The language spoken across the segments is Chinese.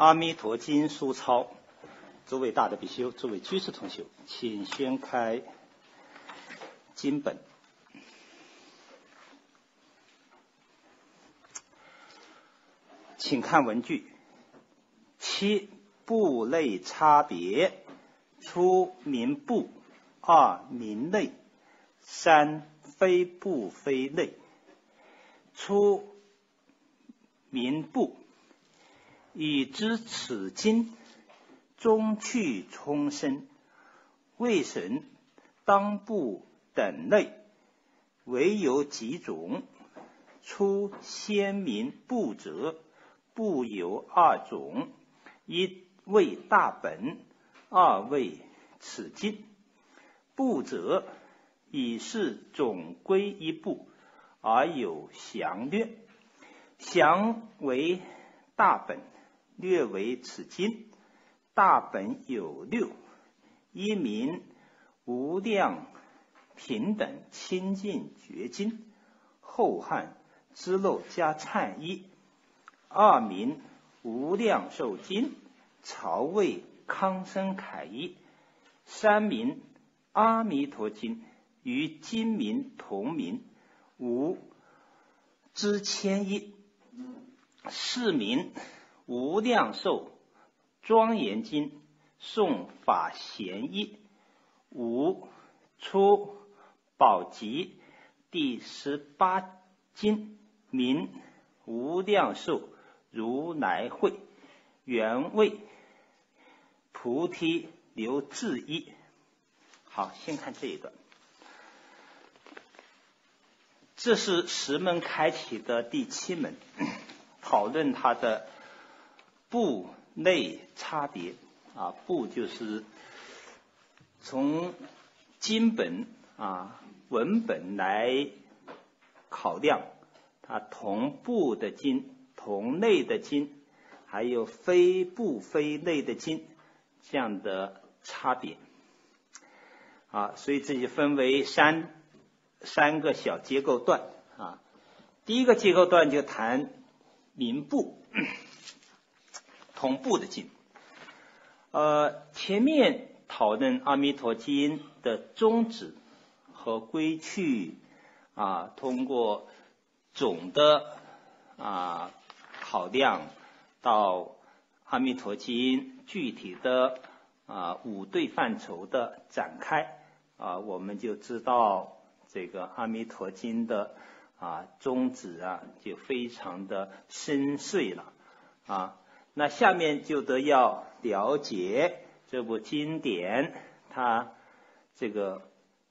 阿弥陀经书抄，诸位大德比丘，诸位居士同修，请宣开经本。请看文句：七部类差别，初名部，二名类，三非部非类。初名部，已知此经终去冲生，为神当部等类，唯有几种。初先名部者，部有二种，一为大本，二为此经。部者，已是总归一部，而有详略。详为大本，略为此经。大本有六：一名无量平等清净觉经，后汉支漏加忏一；二名无量寿经，曹魏康生楷一；三名阿弥陀经，与经名同名，无知千一；四名无量寿庄严经，颂法贤一；五出宝集第18经，名无量寿如来会，原为菩提流智一。好，先看这一段。这是十门开启的第7门，讨论它的部类差别。部就是从经本文本来考量它同部的经、同类的经，还有非部非类的经这样的差别。所以这就分为三个小结构段。第一个结构段就谈名部，同部的经。前面讨论阿弥陀经的宗旨和归趣，通过总的考量到阿弥陀经具体的五对范畴的展开，我们就知道这个阿弥陀经的宗旨就非常的深邃了。那下面就得要了解这部经典它这个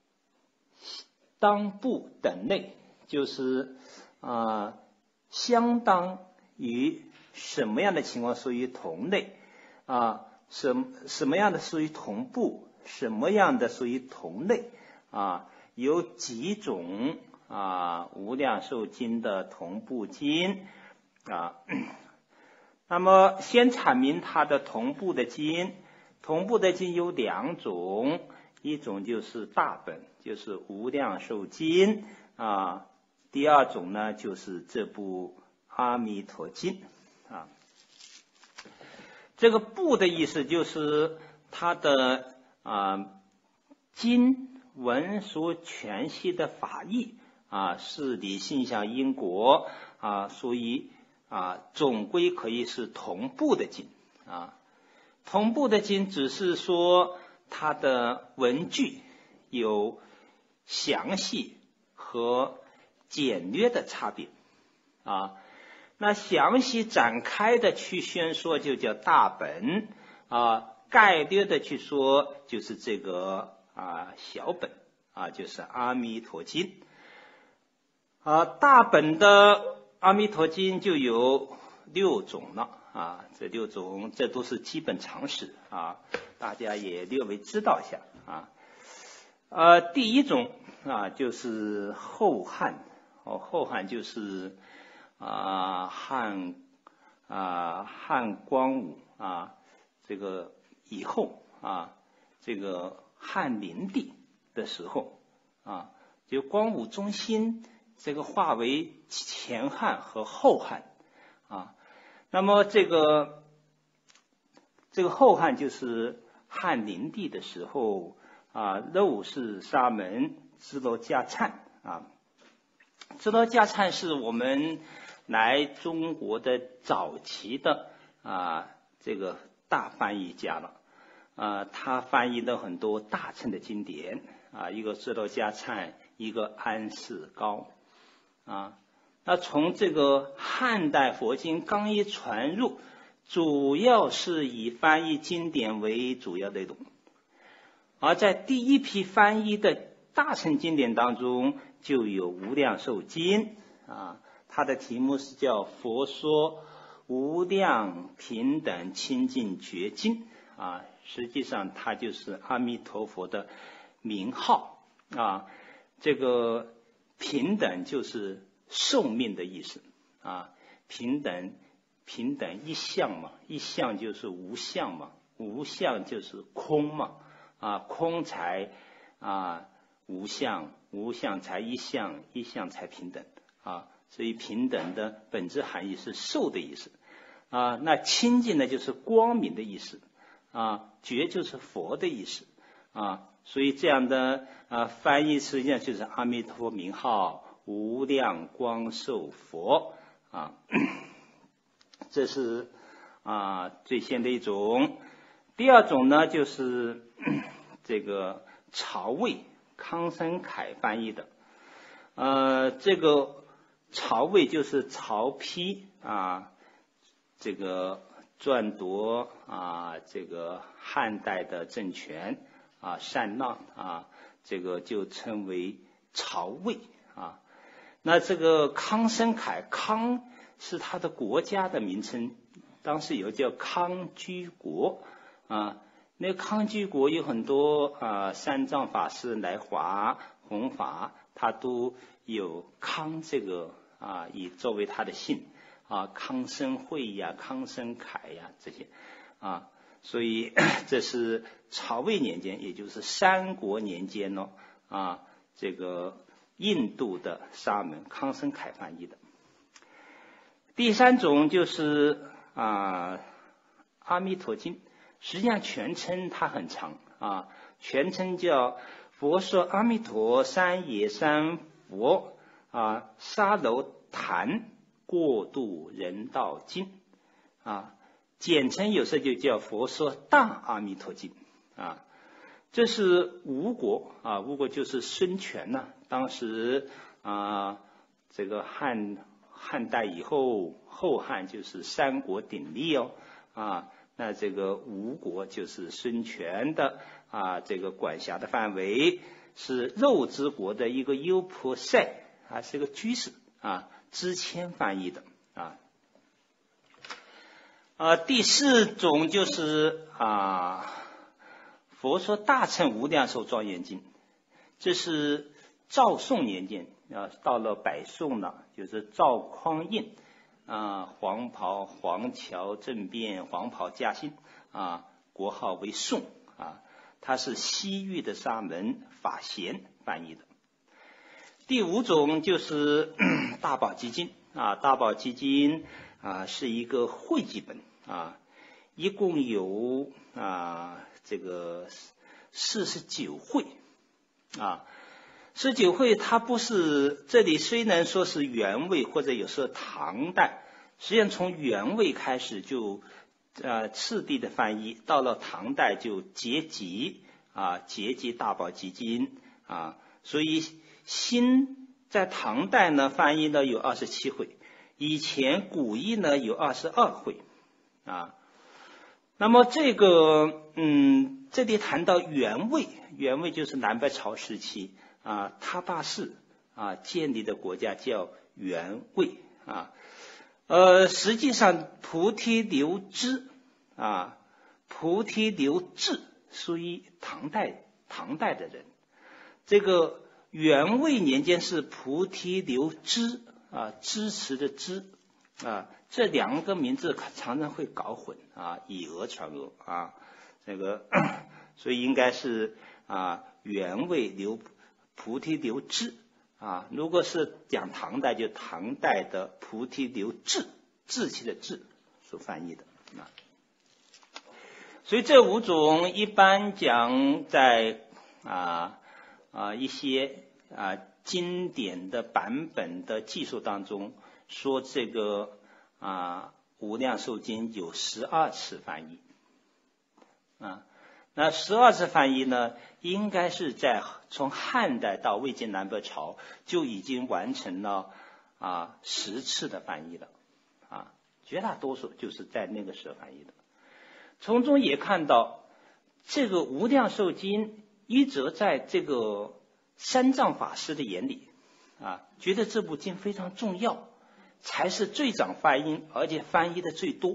当部等类，就是相当于什么样的情况属于同类，什么样的属于同部，什么样的属于同类，有几种无量寿经的同部经那么先阐明它的同部的经。同部的经有两种，一种就是大本，就是无量寿经第二种呢就是这部阿弥陀经这个部的意思就是它的经文所诠释的法义事理性相因果所以总归可以是同部的经同部的经只是说它的文句有详细和简略的差别那详细展开的去宣说就叫大本概略的去说就是这个小本就是阿弥陀经大本的阿弥陀经就有6种了这6种这都是基本常识大家也略微知道一下第一种就是后汉后汉就是汉光武这个以后这个汉灵帝的时候就光武中兴这个划为前汉和后汉那么这个这个后汉就是汉灵帝的时候肉氏沙门支罗迦粲支罗迦粲是我们来中国的早期的这个大翻译家了他翻译了很多大乘的经典一个支罗迦粲，一个安世高那从这个汉代佛经刚一传入，主要是以翻译经典为主要内容，而在第一批翻译的大乘经典当中，就有无量寿经它的题目是叫佛说无量平等清净觉经实际上它就是阿弥陀佛的名号这个平等就是寿命的意思平等一相嘛，一相就是无相嘛，无相就是空嘛空才无相，无相才一相，一相才平等所以平等的本质含义是寿的意思那清净呢就是光明的意思觉就是佛的意思所以这样的翻译实际上就是阿弥陀佛名号无量光寿佛这是最先的一种。第二种呢就是这个曹魏康生凯翻译的这个曹魏就是曹丕这个篡夺这个汉代的政权禅让这个就称为曹魏那这个康生凯，康是他的国家的名称，当时有叫康居国那康居国有很多三藏法师来华弘法，他都有康这个以作为他的姓康生会康生凯这些所以这是曹魏年间，也就是三国年间这个印度的沙门康生凯翻译的。第三种就是阿弥陀经，实际上全称它很长全称叫佛说阿弥陀三耶三佛沙楼坛过渡人道经简称有时候就叫佛说大阿弥陀经这是吴国吴国就是孙权当时这个汉代以后，后汉就是三国鼎立那这个吴国就是孙权的这个管辖的范围，是肉之国的一个优婆塞是个居士支谦翻译的第四种就是佛说大乘无量寿庄严经，这是赵宋年间到了北宋了，就是赵匡胤黄袍黄桥政变，黄袍加薪国号为宋他是西域的沙门法贤翻译的。第五种就是大宝积经大宝积经是一个汇集本一共有这个49会49会它不是，这里虽然说是元魏或者有时候唐代，实际上从元魏开始就次第的翻译，到了唐代就结集大宝积经所以新在唐代呢翻译呢有27会，以前古译呢有22会那么这个这里谈到元魏，元魏就是南北朝时期他大士建立的国家叫元魏实际上菩提流支菩提流志属于唐代的人，这个元魏年间是菩提流支支持的支这两个名字常常会搞混以讹传讹这个所以应该是元魏流菩提流志如果是讲唐代，就唐代的菩提流志，志气的志所翻译的所以这5种一般讲在一些经典的版本的技术当中说，这个无量寿经有12次翻译那12次翻译呢，应该是在从汉代到魏晋南北朝就已经完成了10次的翻译了绝大多数就是在那个时候翻译的。从中也看到这个无量寿经一直在这个三藏法师的眼里觉得这部经非常重要，才是最早翻译，而且翻译的最多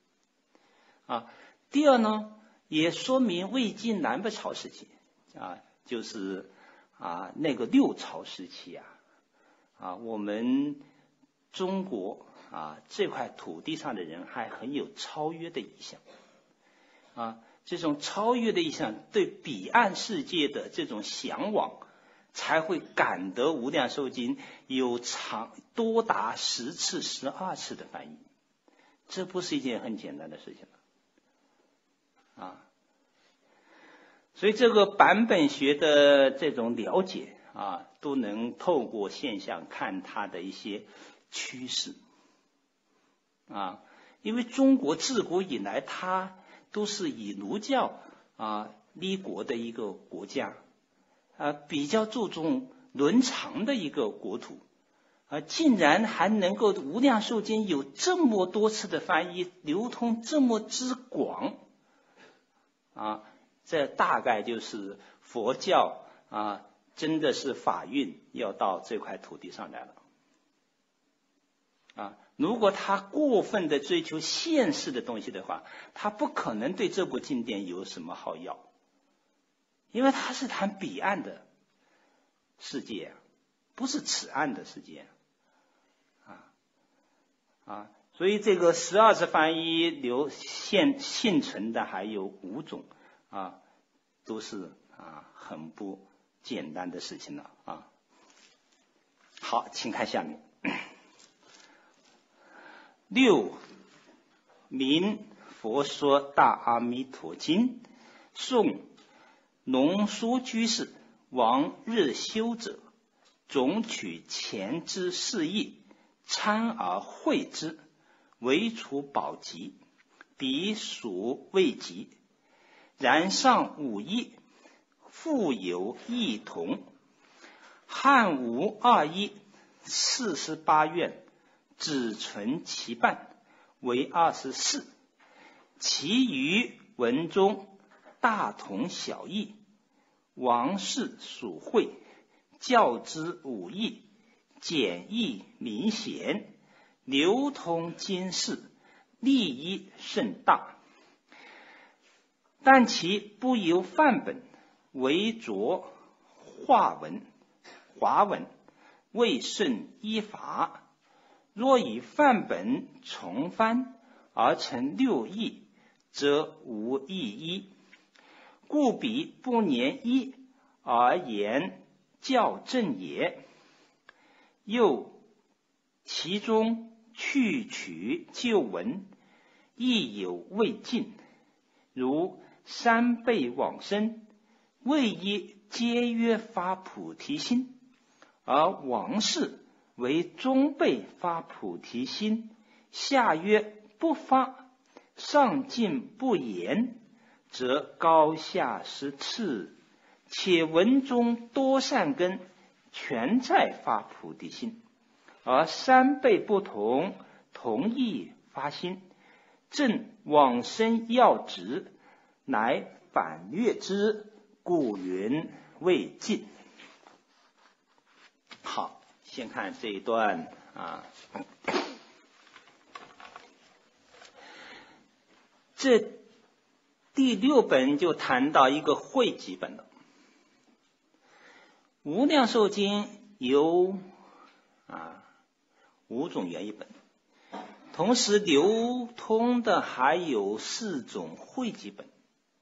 第二呢，也说明魏晋南北朝时期就是那个6朝时期我们中国这块土地上的人还很有超越的意向这种超越的意向对彼岸世界的这种向往，才会感得无量寿经有多达10次、12次的翻译，这不是一件很简单的事情所以这个版本学的这种了解都能透过现象看它的一些趋势因为中国自古以来它都是以儒教立国的一个国家比较注重伦常的一个国土竟然还能够无量寿经有这么多次的翻译，流通这么之广这大概就是佛教真的是法运要到这块土地上来了如果他过分的追求现世的东西的话，他不可能对这部经典有什么好要，因为他是谈彼岸的世界不是此岸的世界所以这个12次翻译现存的还有5种都是很不简单的事情了好，请看下面6明佛说大阿弥陀经，宋龙树居士王日修者，总取前之释义，参而会之，为除宝集，彼属未集。然上5义，复有异同。汉无2义，48愿，只存其半，为24。其余文中大同小异，王氏属会，较之5义，简易明显，流通经世，利益甚大。但其不由范本，为着华文，未顺依法。若以范本重翻而成6义，则无异义。故彼不年一而言较正也。又其中去取旧文，亦有未尽，如三辈往生，未一皆曰发菩提心，而王氏为中辈发菩提心，下曰不发，上尽不言，则高下失次，且文中多善根，全在发菩提心，而三辈不同，同意发心，正往生要旨，乃反略之，故云未尽。好，先看这一段这第6本就谈到一个汇集本了。无量寿经有5种原译本，同时流通的还有4种汇集本。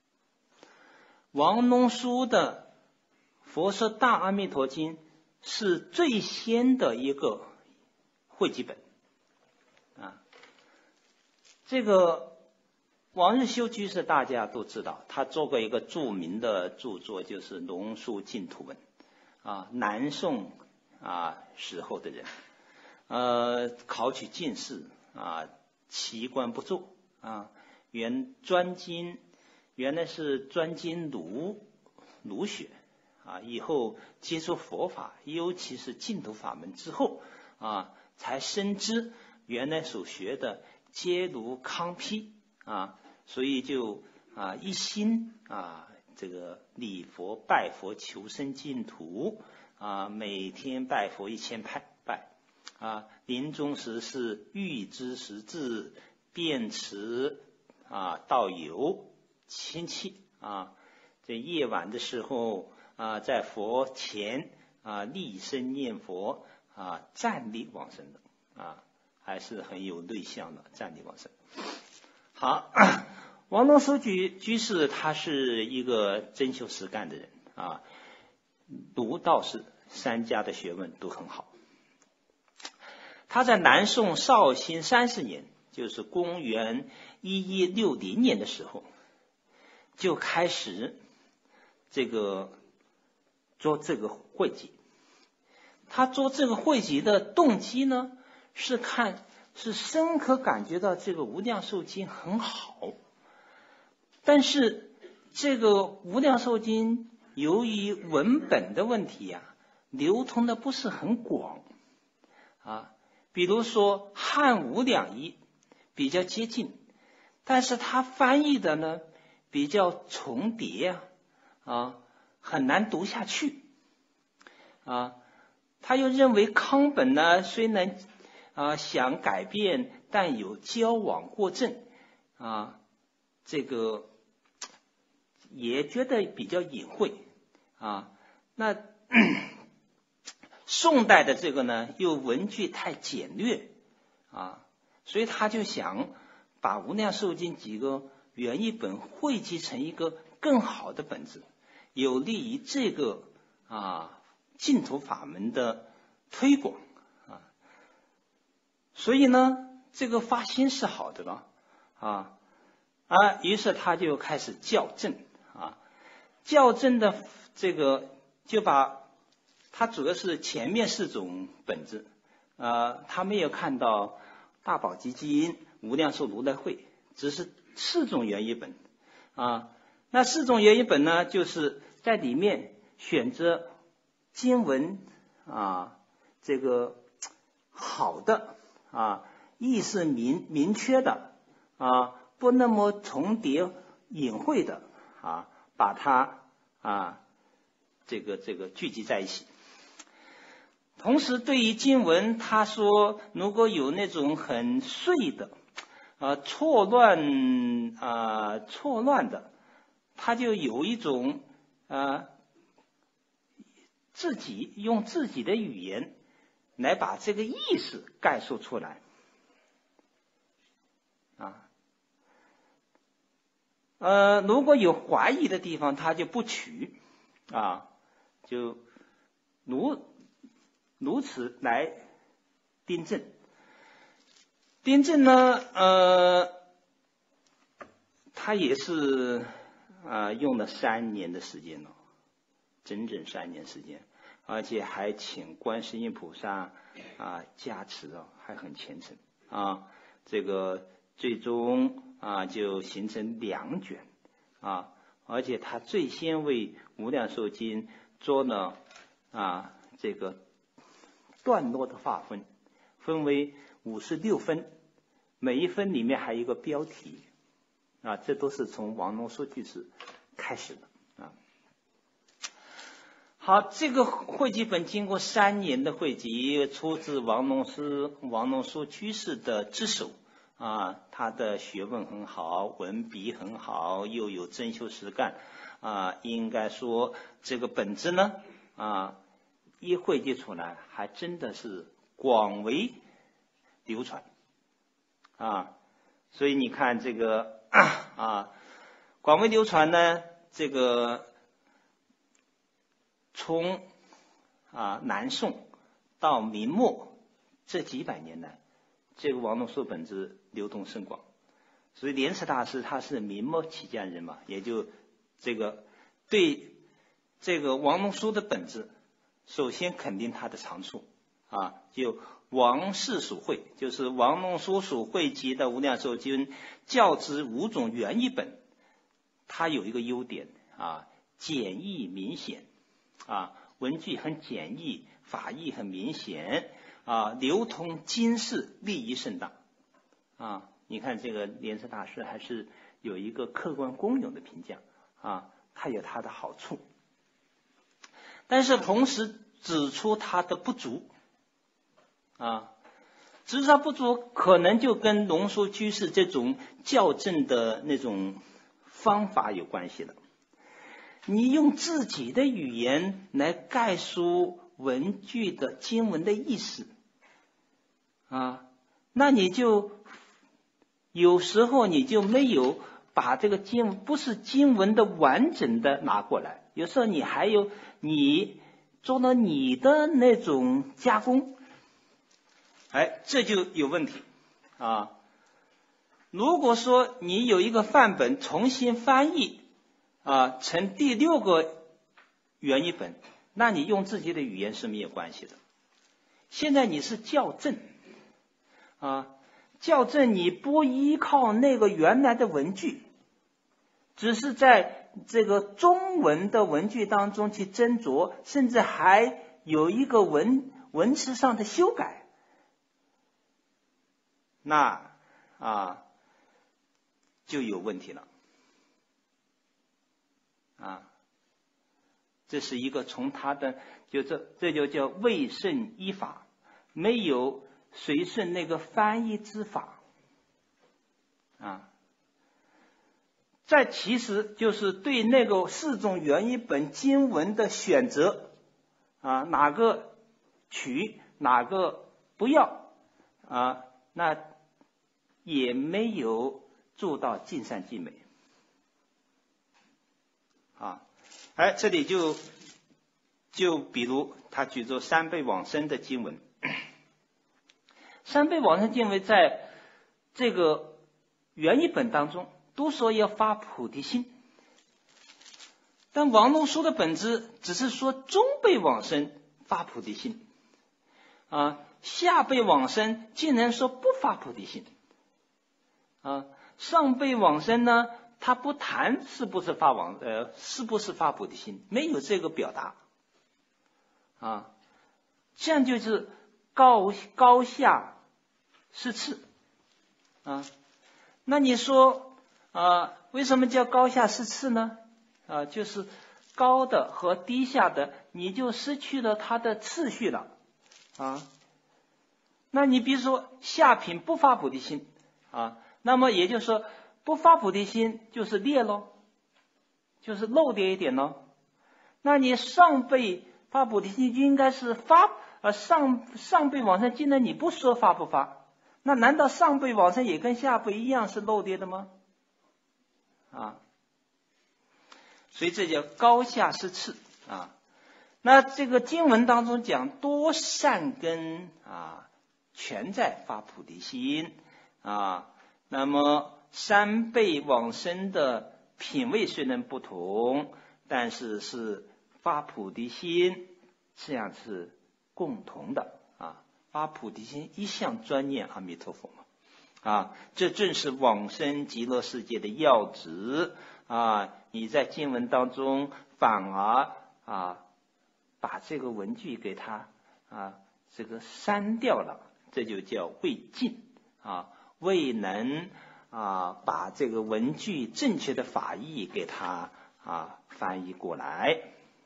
王龙书的《佛说大阿弥陀经》是最先的一个汇集本这个王日修居士大家都知道，他做过一个著名的著作，就是《龙树净土文》南宋时候的人，考取进士奇观不做原来是专精儒学以后接触佛法，尤其是净土法门之后才深知原来所学的皆如糠秕所以就一心这个礼佛拜佛求生净土每天拜佛1000拜临终时是预知时至，便持道友亲戚这夜晚的时候在佛前立身念佛站立往生的还是很有内向的站立往生。好，王龙书居士他是一个真修实干的人儒道释3家的学问都很好。他在南宋绍兴30年，就是公元1160年的时候，就开始做这个汇集。他做这个汇集的动机呢，是深刻感觉到这个《无量寿经》很好，但是这个《无量寿经》由于文本的问题流通的不是很广比如说汉无两义比较接近，但是他翻译的呢比较重叠很难读下去他又认为康本呢虽能想改变，但有交往过正这个也觉得比较隐晦那宋代的这个呢又文句太简略所以他就想把《无量寿经》几个原译本汇集成一个更好的本子，有利于这个净土法门的推广所以呢这个发心是好的了于是他就开始校正校正的这个就把它主要是前面4种本子他没有看到大宝积经、无量寿如来会，只是4种原译本那4种原译本呢，就是在里面选择经文这个好的意思明确的不那么重叠隐晦的把它这个聚集在一起。同时对于经文，他说如果有那种很碎的错乱的，他就有一种用自己的语言来把这个意思概述出来如果有怀疑的地方，他就不取就如此来订正。订正呢他也是用了3年的时间整整3年时间，而且还请观世音菩萨加持还很虔诚这个最终就形成2卷而且他最先为无量寿经做了这个段落的划分，分为56分，每一分里面还有一个标题这都是从王龙书居士开始的好，这个汇集本经过3年的汇集，出自王龙书居士的之手他的学问很好，文笔很好，又有真修实干应该说这个本子呢一汇集出来，还真的是广为流传所以你看这个广为流传呢，这个从南宋到明末这几百年来，这个王龙书本子流通甚广， 所以莲池大师他是明末起家人嘛，也就这个对这个王龙书的本质，首先肯定他的长处啊，就王氏属会，就是王龙书属汇集的《无量寿经》较之5种原译本，它有一个优点啊，简易明显啊，文句很简易，法义很明显啊，流通经世，利益甚大啊。你看这个莲池大师还是有一个客观公允的评价啊，它有它的好处，但是同时指出它的不足啊，指出它不足可能就跟龙树居士这种校正的那种方法有关系了。你用自己的语言来概述文句的经文的意思啊，那你就有时候你就没有把这个经文，不是经文的完整的拿过来，有时候你还有你做了你的那种加工，哎，这就有问题啊。如果说你有一个范本重新翻译啊成第6个原译本，那你用自己的语言是没有关系的。现在你是校正啊，校正你不依靠那个原来的文句，只是在这个中文的文句当中去斟酌，甚至还有一个文词上的修改，那啊就有问题了啊。这是一个从他的这就叫未顺依法，没有随顺那个翻译之法啊。再其实就是对那个4种原译本经文的选择啊，哪个取哪个不要啊，那也没有做到尽善尽美啊。哎，这里就比如他举着三倍往生的经文，三倍往生经文在这个原译本当中都说要发菩提心，但王龙书的本质只是说中辈往生发菩提心啊，下辈往生竟然说不发菩提心啊，上辈往生呢，他不谈是不是发菩提心，没有这个表达啊，这样就是高下失次啊。那你说为什么叫高下失次呢？就是高的和低下的你就失去了它的次序了啊。那你比如说下品不发菩提心啊，那么也就是说不发菩提心就是劣咯，就是漏掉一点咯。那你上辈发菩提心就应该是上辈往生，既然你不说发不发，那难道上辈往生也跟下辈一样是漏跌的吗？啊，所以这叫高下失次啊。那这个经文当中讲多善根啊，全在发菩提心啊。那么3辈往生的品位虽然不同，但是是发菩提心，这样是共同的啊。发菩提心一向专念阿弥陀佛嘛啊，这正是往生极乐世界的要旨啊。你在经文当中反而把这个文句给它这个删掉了，这就叫未尽啊，未能把这个文句正确的法义给它翻译过来。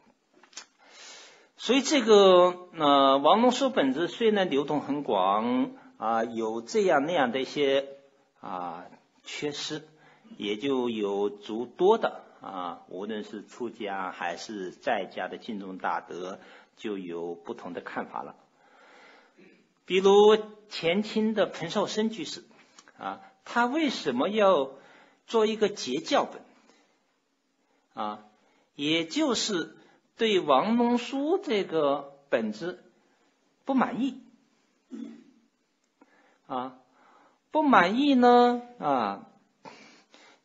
所以这个王龙书本子虽然流通很广有这样那样的一些缺失，也就有诸多的无论是出家还是在家的净宗大德就有不同的看法了。比如前清的彭绍生居士他为什么要做一个结教本也就是对王龙书这个本子不满意不满意呢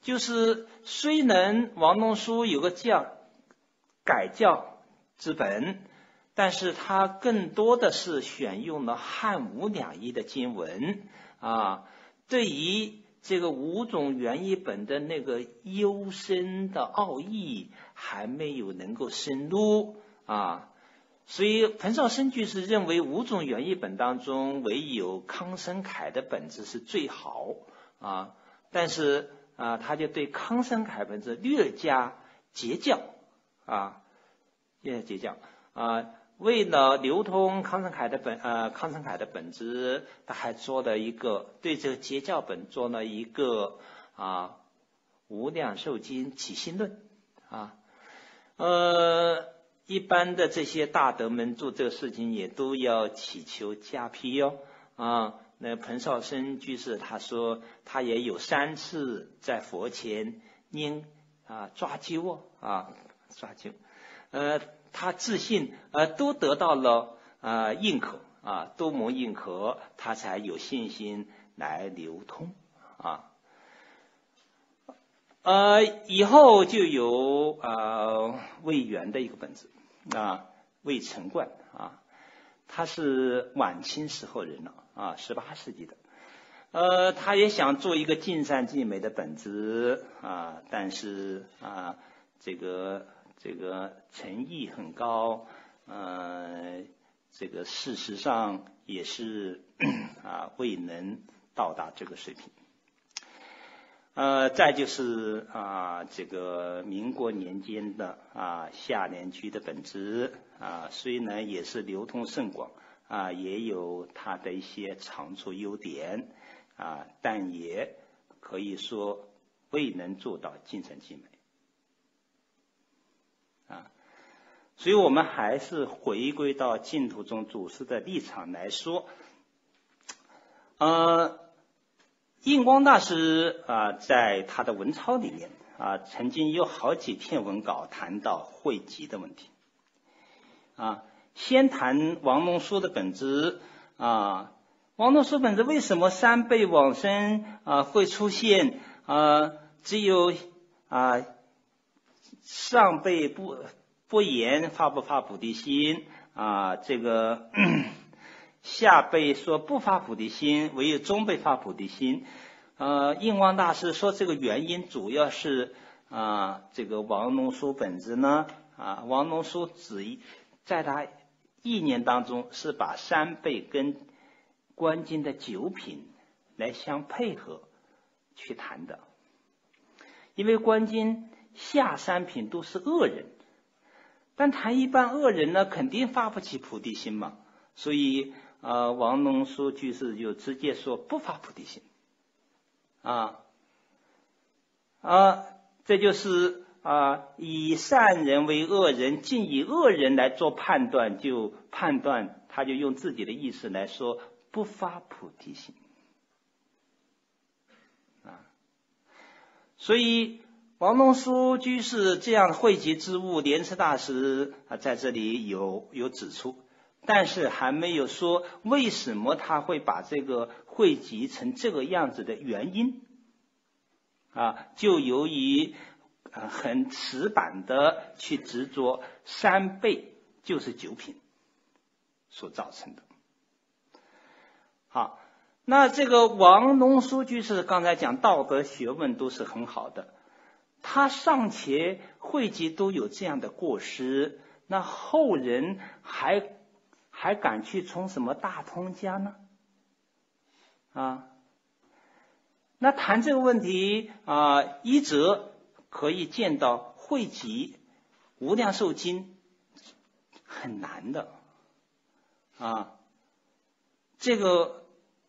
就是虽然王龙书有个这样改教之本，但是他更多的是选用了汉武两义的经文啊，对于这个五种原译本的那个幽深的奥义还没有能够深入啊，所以彭绍生居士认为五种原译本当中唯有康生凯的本子是最好啊，但是他就对康生凯本子略加截教啊，为了流通康生凯的本子，他还做了一个对这个截教本做了一个无量寿经起信论啊。一般的这些大德们做这个事情也都要祈求加批啊。那彭绍生居士他说他也有3次在佛前抓阄他自信都得到了认可都蒙认可，他才有信心来流通以后就有魏源的一个本子魏承观他是晚清时候人了18世纪的他也想做一个尽善尽美的本子但是这个诚意很高这个事实上也是未能到达这个水平再就是这个民国年间的夏莲居的本子虽然也是流通甚广也有它的一些长处优点但也可以说未能做到尽善尽美所以我们还是回归到净土宗祖师的立场来说印光大师在他的文钞里面曾经有好几篇文稿谈到汇集的问题先谈王龙书的本子王龙书本子为什么3辈往生会出现只有上辈不言发不发菩提心这个下辈说不发菩提心，唯有中辈发菩提心印光大师说这个原因主要是这个王龙书本子呢王龙书在他意念当中是把3辈跟观经的9品来相配合去谈的，因为观经下3品都是恶人，但谈一般恶人呢肯定发不起菩提心嘛，所以王龙书居士就直接说不发菩提心这就是以善人为恶人，竟以恶人来做判断，他就用自己的意思来说不发菩提心所以王龙书居士这样汇集之物，莲池大师在这里有指出，但是还没有说为什么他会把这个汇集成这个样子的原因就由于很死板的去执着3辈就是9品所造成的好，那这个王龙书居士刚才讲道德学问都是很好的，他尚且汇集都有这样的过失，那后人还敢去从什么大通家呢那谈这个问题一则可以见到汇集无量寿经很难的这个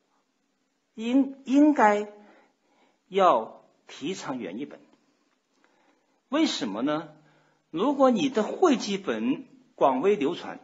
应该要提倡原译本。为什么呢？如果你的汇集本广为流传，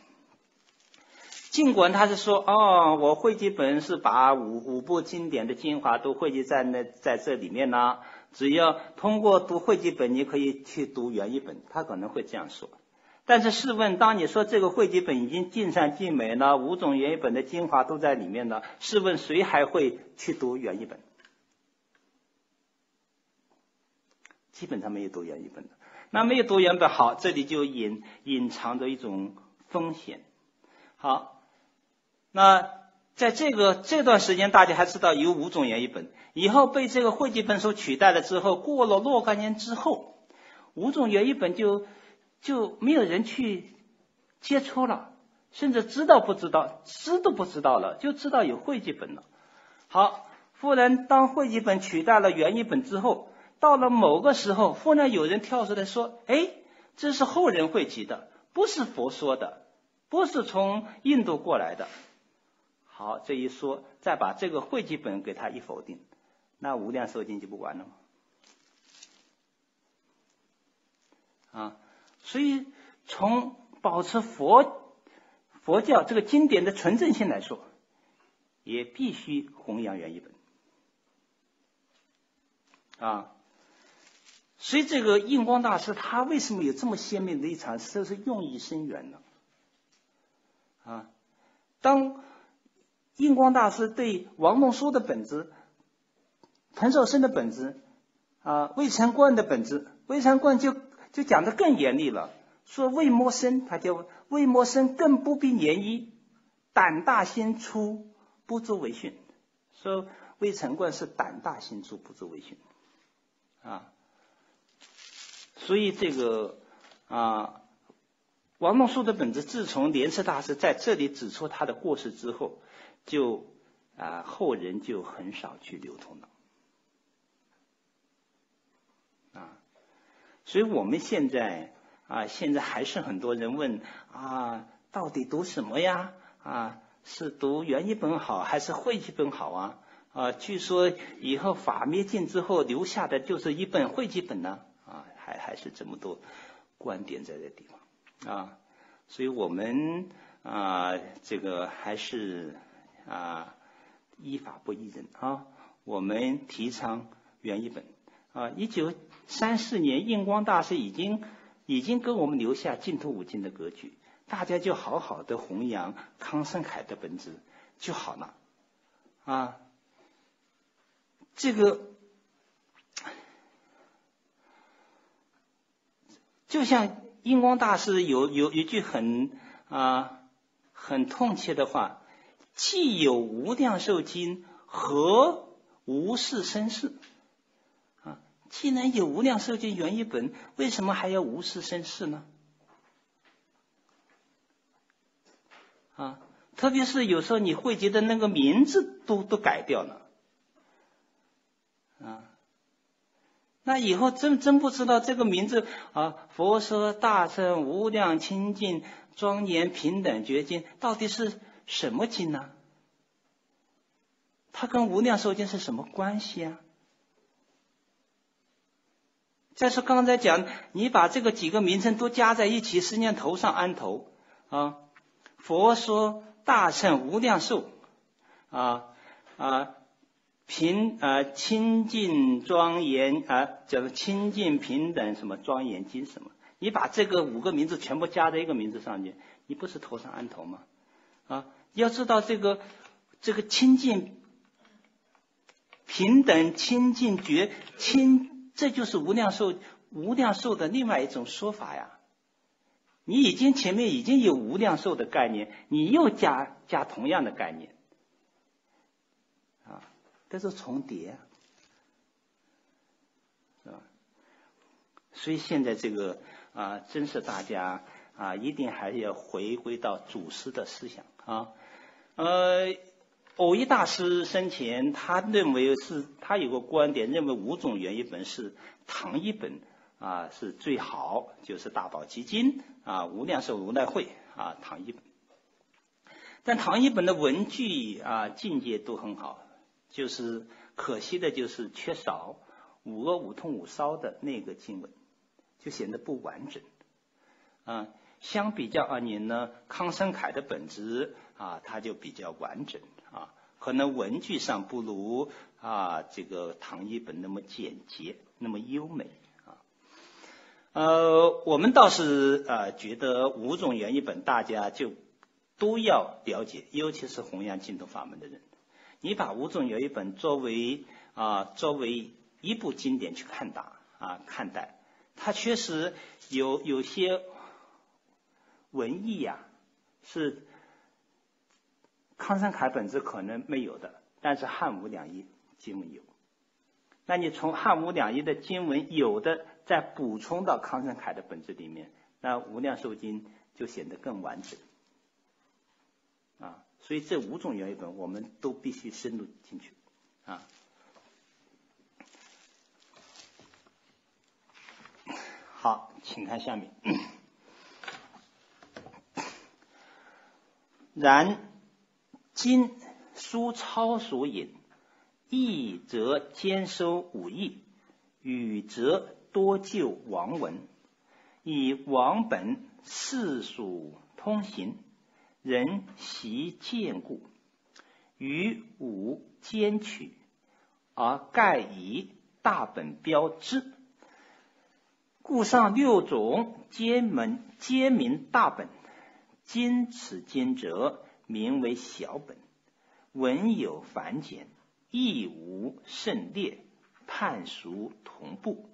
尽管他是说我汇集本是把五部经典的精华都汇集在这里面呢，只要通过读汇集本你可以去读原译本，他可能会这样说。但是试问，当你说这个汇集本已经尽善尽美了，5种原译本的精华都在里面了，试问谁还会去读原译本基本上没有读原译本的。那没有读原本，好，这里就隐藏着一种风险。好，那在这段时间，大家还知道有5种原译本，以后被这个汇集本所取代了之后，过了若干年之后，5种原译本就没有人去接触了，甚至知都不知道了，就知道有汇集本了。好，忽然当汇集本取代了原译本之后，到了某个时候，忽然有人跳出来说，哎，这是后人汇集的，不是佛说的，不是从印度过来的。好，这一说，再把这个汇集本给他一否定，那无量寿经就不完了吗？所以从保持佛教这个经典的纯正性来说，也必须弘扬原译本。所以这个印光大师他为什么有这么鲜明的立场？这是用意深远的。当印光大师对王栋书的本质、彭寿生的本质、魏成观的本质，魏成观就讲得更严厉了，说魏摩生，他叫魏摩生更不必言医，胆大心粗，不足为训。说魏成观是胆大心粗，不足为训。所以这个王栋书的本质，自从莲池大师在这里指出他的过失之后，就后人就很少去流通了。所以我们现在还是很多人问到底读什么呀？是读原译本好还是汇集本好据说以后法灭尽之后留下的就是一本汇集本呢。还是这么多观点在这地方所以我们这个还是依法不依人我们提倡原译本1934年印光大师已经给我们留下净土五经的格局，大家就好好的弘扬康生凯的本质就好了这个就像印光大师有一句很痛切的话，既有无量寿经，何无事生事既然有无量寿经原译本，为什么还要无事生事呢？特别是有时候你汇集的那个名字都改掉了那以后真不知道这个名字佛说大乘无量清净庄严平等觉经到底是什么经呢？它跟无量寿经是什么关系再说刚才讲，你把这个几个名称都加在一起，实际上头上安头佛说大乘无量寿清净庄严叫做清净平等什么庄严经什么，你把这个5个名字全部加在一个名字上去，你不是头上安头吗？要知道这个清净平等清净觉这就是无量寿的另外一种说法呀。你前面已经有无量寿的概念，你又加同样的概念这是重叠是吧？所以现在这个真是大家一定还要回归到祖师的思想偶一大师生前他有个观点，认为5种原译本是唐译本是最好，就是大宝积经无量寿如来会唐译本。但唐译本的文句境界都很好，就是可惜的就是缺少五阿五通五骚的那个经文，就显得不完整相比较而言呢，康生凯的本质它就比较完整可能文句上不如这个唐译本那么简洁，那么优美我们倒是觉得5种原译本大家就都要了解，尤其是弘扬净土法门的人，你把5种原译本作为一部经典去看待看待，它确实有些文义是康生凯本质可能没有的，但是汉武两仪经文有。那你从汉武两仪的经文有的再补充到康生凯的本质里面，那无量寿经就显得更完整。所以这5种原译本我们都必须深入进去。好，请看下面。然今书抄所引，义则兼收五义，语则多就王文，以王本世俗通行，人习见故，与武兼取，而盖以大本标之。故上6种皆名大本，今此经者名为小本，文有繁简，义无甚列，判属同步。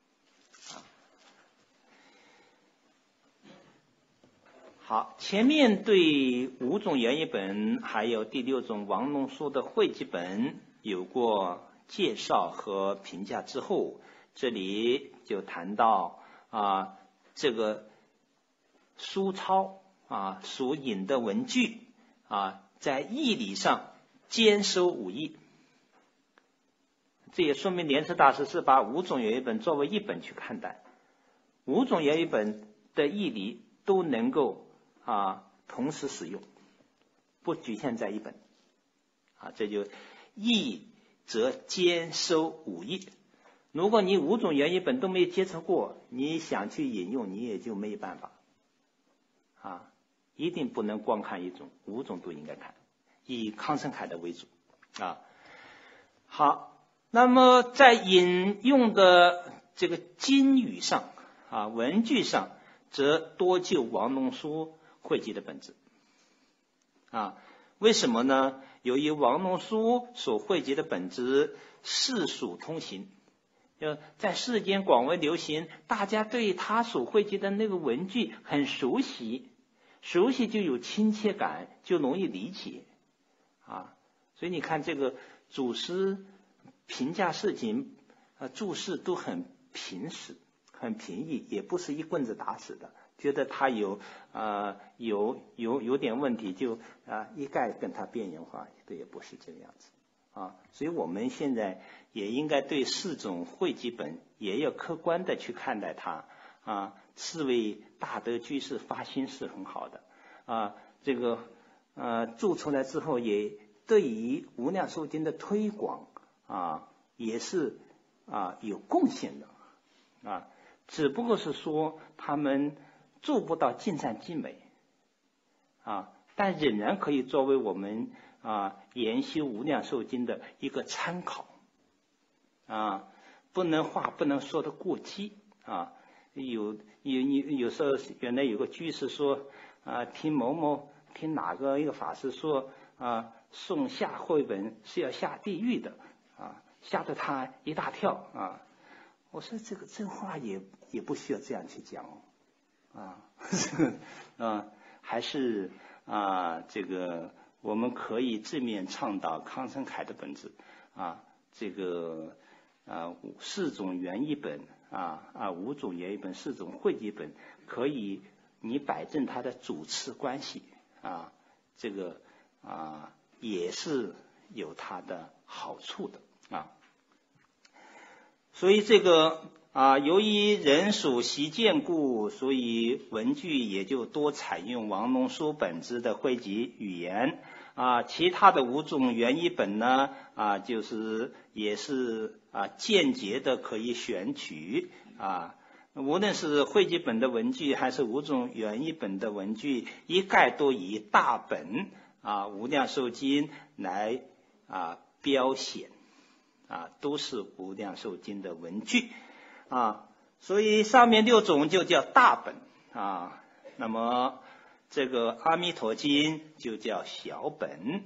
好，前面对5种原译本还有第6种王龙书的汇集本有过介绍和评价之后，这里就谈到这个书抄所引的文句在义理上兼收5义。这也说明莲池大师是把5种原译本作为一本去看待，5种原译本的义理都能够同时使用，不局限在一本。这就义则兼收5义。如果你5种原译本都没有接触过，你想去引用你也就没有办法。一定不能光看一种，5种都应该看，以康生凯的为主。好，那么在引用的这个经语上文句上，则多就王龙书汇集的本质。为什么呢？由于王龙书所汇集的本质世俗通行，在世间广为流行，大家对他所汇集的那个文句很熟悉，熟悉就有亲切感，就容易理解。所以你看这个祖师评价事情注释都很平实很平易，也不是一棍子打死的，觉得他有点问题就一概跟他边缘化，这也不是这个样子。所以我们现在也应该对4种汇集本也要客观的去看待它。4位大德居士发心是很好的。这个做出来之后，也对于无量寿经的推广也是有贡献的。只不过是说他们做不到尽善尽美但仍然可以作为我们研修无量寿经的一个参考。不能话不能说的过激。有时候原来有个居士说听哪个一个法师说诵下汇本是要下地狱的吓得他一大跳我说这话也不需要这样去讲还是这个我们可以正面倡导康生凯的本质这个4种原译本5种原译本4种汇集本，可以你摆正它的主次关系这个也是有它的好处的所以这个由于人属习见故，所以文句也就多采用王龙书本质的汇集语言其他的5种原译本呢就是也是间接的可以选取无论是汇集本的文句还是5种原译本的文句，一概都以大本无量寿经来标显都是无量寿经的文句所以上面6种就叫大本那么这个阿弥陀经就叫小本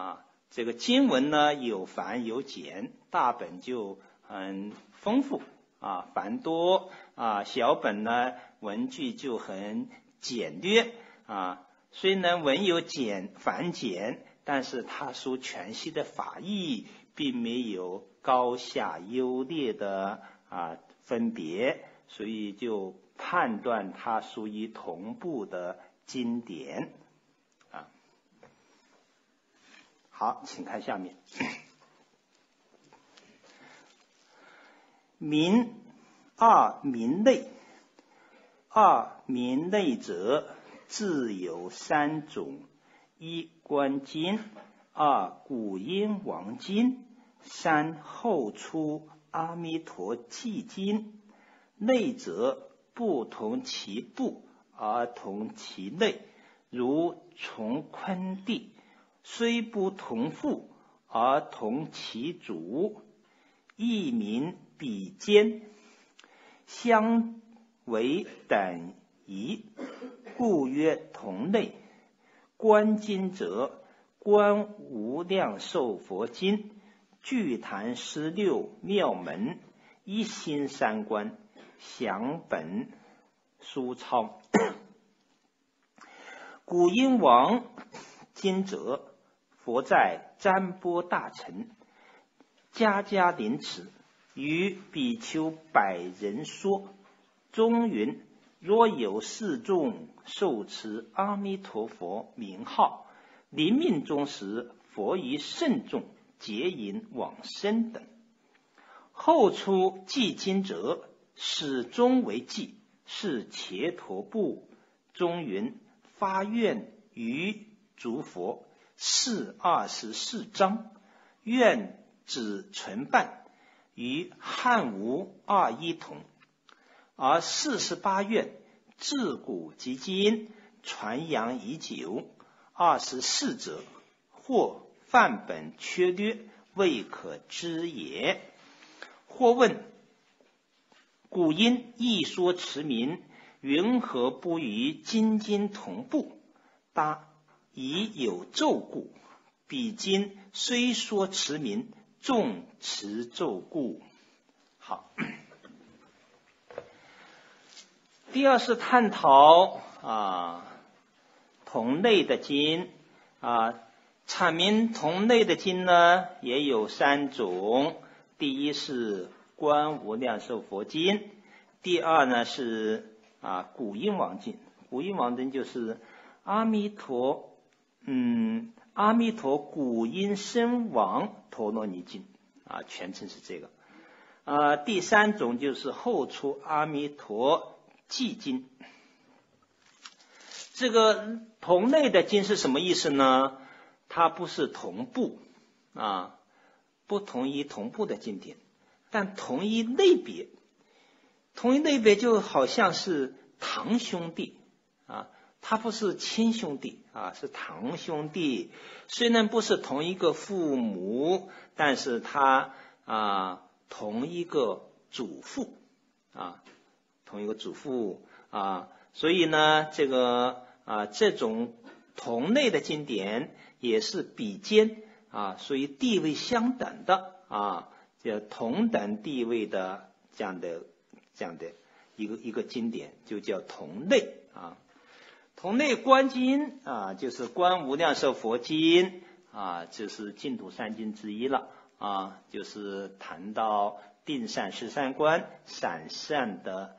这个经文呢有繁有简，大本就很丰富繁多小本呢文句就很简略虽然文有繁简，但是他说全系的法义并没有高下优劣的分别，所以就判断它属于同步的经典好，请看下面。民民类，民类者自有三种：一观经，二古音王经，三后出阿弥陀寂经。类者不同其部而同其类，如从坤地，虽不同父而同其主，异名比肩，相为等仪，故曰同类。观经者，观无量寿佛经，具谈十六妙门，一心三观，详本书抄。古音王经者，佛在占钵大城，家家临池，于比丘100人说，中云：若有四众受持阿弥陀佛名号，临命终时，佛于圣众结引往生等。后出寂经者，始终为寂，是伽陀部。中云：发愿于诸佛，是24章，愿只存办，与汉无二一同。而48愿自古及今，传扬已久。24者，或范本缺略，未可知也。或问：古音一说持名，云何不与经经同步？答：已有咒故。彼经虽说持名，众持咒故。好，第二是探讨同类的经阐明同类的经呢，也有3种。第一是观无量寿佛经，第二呢是古音王经。古音王经就是阿弥陀古音声王陀罗尼经全称是这个。第3种就是后出阿弥陀寂经。这个同类的经是什么意思呢？它不是同步不同于同步的经典，但同一类别。同一类别就好像是堂兄弟他不是亲兄弟是堂兄弟。虽然不是同一个父母，但是他同一个祖父同一个祖父所以呢这种同类的经典也是比肩属于地位相等的就同等地位的这样的一个经典，就叫同类同类观经就是观无量寿佛经这是净土3经之一了就是谈到定善13观，散善的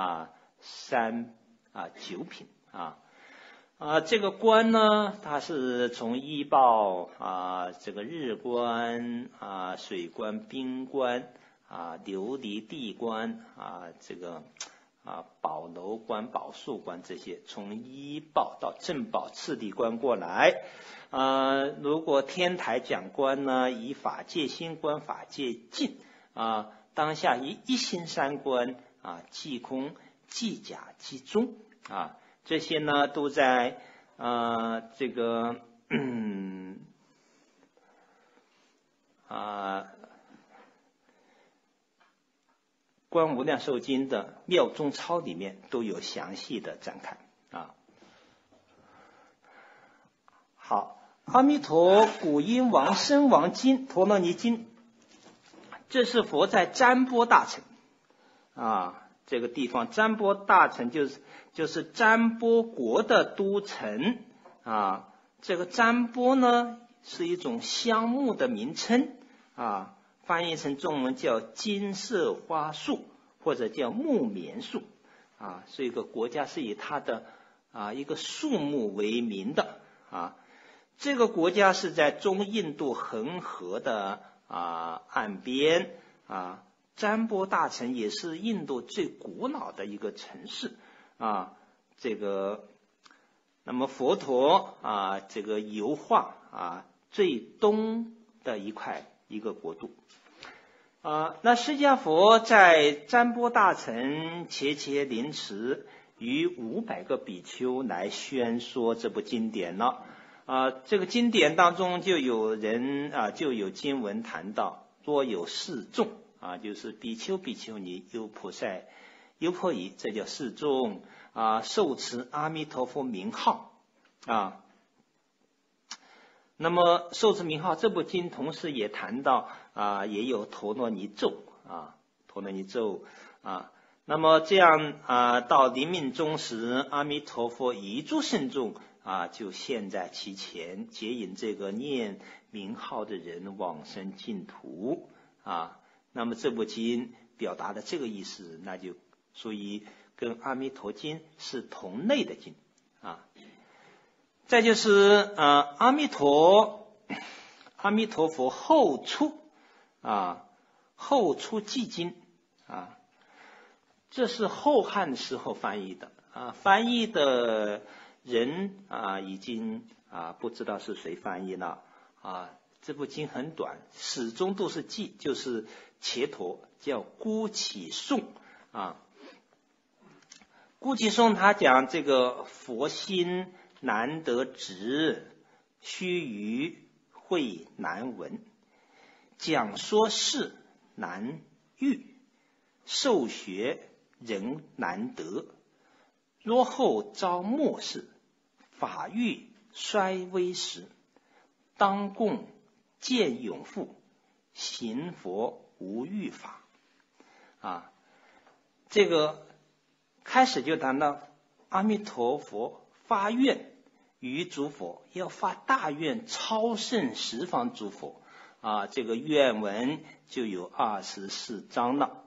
9品这个观呢，它是从依报这个日观水观、冰观琉璃地观这个宝楼观、宝树观，这些从依报到正宝次第观过来如果天台讲观呢，以法界心观、法界净当下以一心三观即空、即假、即中这些呢都在这个观无量寿经的妙中抄里面都有详细的展开好，阿弥陀古音王声王经陀罗尼经，这是佛在占钵大城这个地方占卜大城就是占卜国的都城这个占卜呢是一种香木的名称翻译成中文叫金色花树或者叫木棉树所以一个国家是以它的一个树木为名的这个国家是在中印度恒河的岸边占卜大城也是印度最古老的一个城市那么佛陀这个油画最东的一个国度那释迦佛在占卜大城切切灵池与500个比丘来宣说这部经典了这个经典当中就有经文谈到若有4众就是比丘、比丘尼、优婆塞、优婆夷，这叫4众受持阿弥陀佛名号那么受持名号这部经同时也谈到也有陀罗尼咒那么这样到临命终时，阿弥陀佛一诸圣众就现在其前，接引这个念名号的人往生净土那么这部经表达的这个意思，那就所以跟阿弥陀经是同类的经再就是阿弥陀佛后出寂经这是后汉时候翻译的翻译的人已经不知道是谁翻译了这部经很短，始终都是记，就是伽陀叫孤起颂孤起颂他讲这个佛心难得直，须臾会难闻，讲说事难遇，受学人难得，若后遭末世，法欲衰微时，当共见永复，行佛无欲法这个开始就谈到阿弥陀佛发愿于诸佛，要发大愿超胜十方诸佛这个愿文就有24章了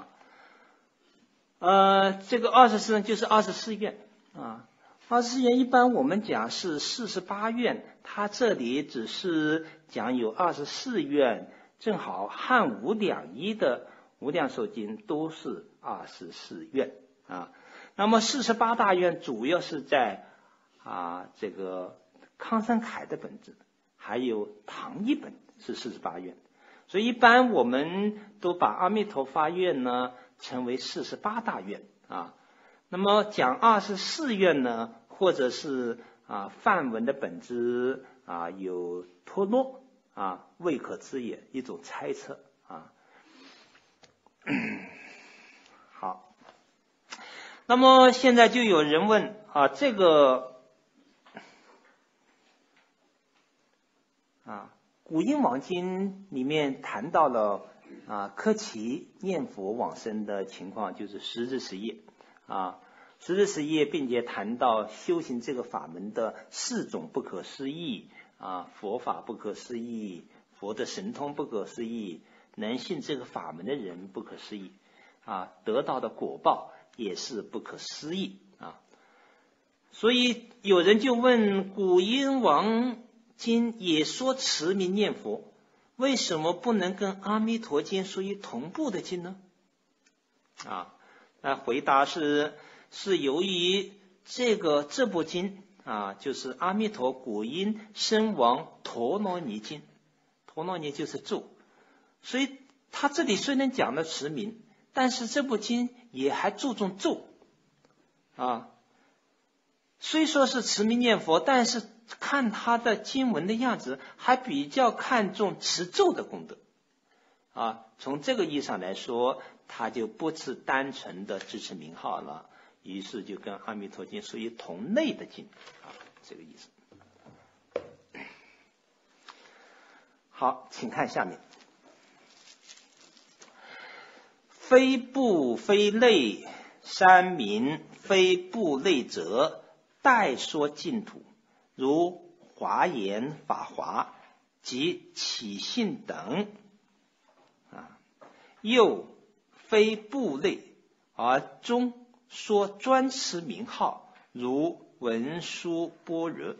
这个24章就是24愿24愿一般我们讲是48愿，它这里只是讲有24愿，正好汉武两仪的无量寿经都是24愿那么48大愿主要是在这个康生凯的本子，还有唐译本是48愿，所以一般我们都把阿弥陀发愿呢称为48大愿那么讲24愿呢，或者是梵文的本子有托罗未可知也，一种猜测好，那么现在就有人问这个古印王经里面谈到了柯奇念佛往生的情况，就是十之十业十之十业，并且谈到修行这个法门的4种不可思议佛法不可思议，佛的神通不可思议，能信这个法门的人不可思议得到的果报也是不可思议所以有人就问，古印王经也说持名念佛，为什么不能跟阿弥陀经属于同步的经呢那回答是由于这部经就是阿弥陀古印身王陀罗尼经，陀罗尼就是咒，所以他这里虽然讲了持名，但是这部经也还注重咒虽说是持名念佛，但是看他的经文的样子，还比较看重持咒的功德从这个意义上来说，他就不是单纯的支持名号了，于是就跟阿弥陀经属于同类的经这个意思。好，请看下面。 非部非类三民非部类者，代说净土，如华严、法华及起信等。又非部类而中说专持名号，如文殊般若。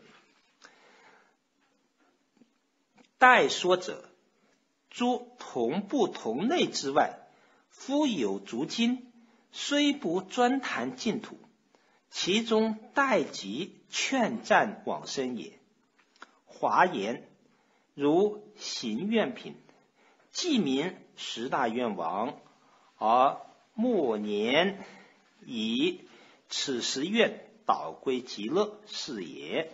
代说者，诸同部同类之外，夫有足经，虽不专谈净土，其中代集劝赞往生也。华严如行愿品，记名十大愿王，而末年以此十愿导归极乐，是也。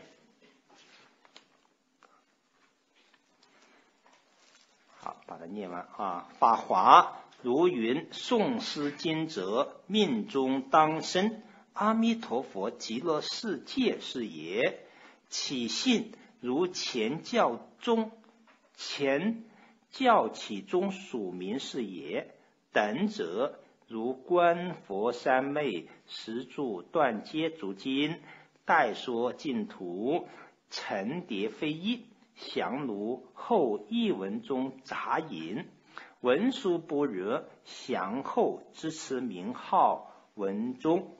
好，把它念完啊。法华如云：诵思经者，命中当生阿弥陀佛极乐世界，是也。起信如前教中前教起中属名，是也。等者如观佛三昧十住断皆足经，代说净土，层叠非一，详如后译文中杂引。文殊般若详后支持名号文中。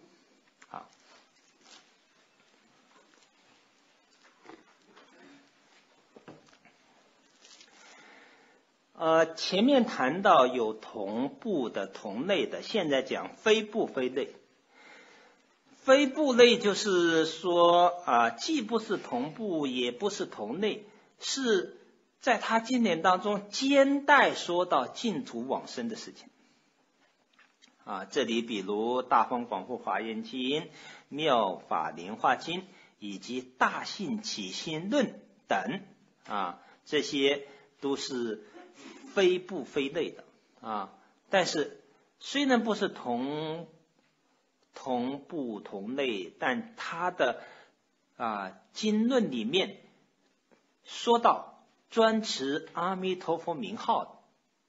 前面谈到有同部的、同类的，现在讲非部非类。非部类就是说既不是同部，也不是同类，是在他经典当中兼带说到净土往生的事情。这里比如《大方广佛华严经》、《妙法莲华经》以及《大信起信论》等这些都是非部非类的但是虽然不是同部同类，但它的经论里面说到专持阿弥陀佛名号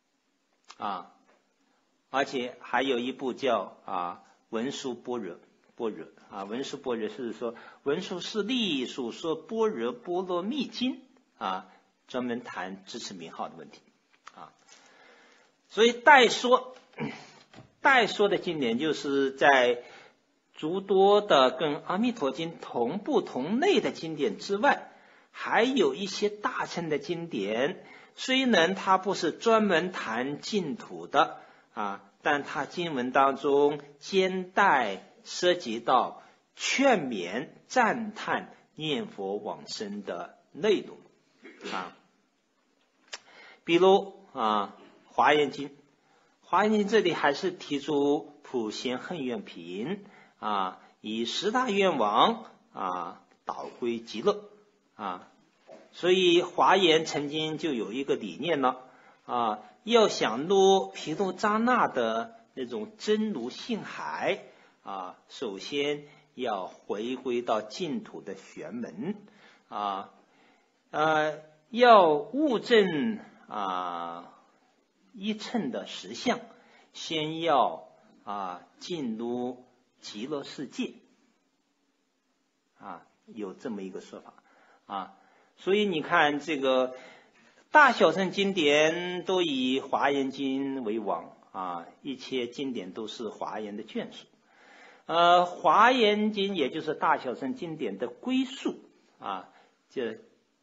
而且还有一部叫文殊般若文殊般若是说文殊师利述说般若波罗蜜经专门谈支持名号的问题所以代说的经典就是在诸多的跟阿弥陀经同部同类的经典之外，还有一些大乘的经典，虽然它不是专门谈净土的但它经文当中兼带涉及到劝勉、赞叹、念佛往生的内容比如华严经这里还是提出普贤恨愿品以十大愿王导归极乐所以华严曾经就有一个理念了要想入毗卢遮那的那种真如性海首先要回归到净土的玄门要悟证一乘的实相，先要进入极乐世界有这么一个说法所以你看这个大小乘经典都以华严经为王一切经典都是华严的眷属华严经也就是大小乘经典的归宿这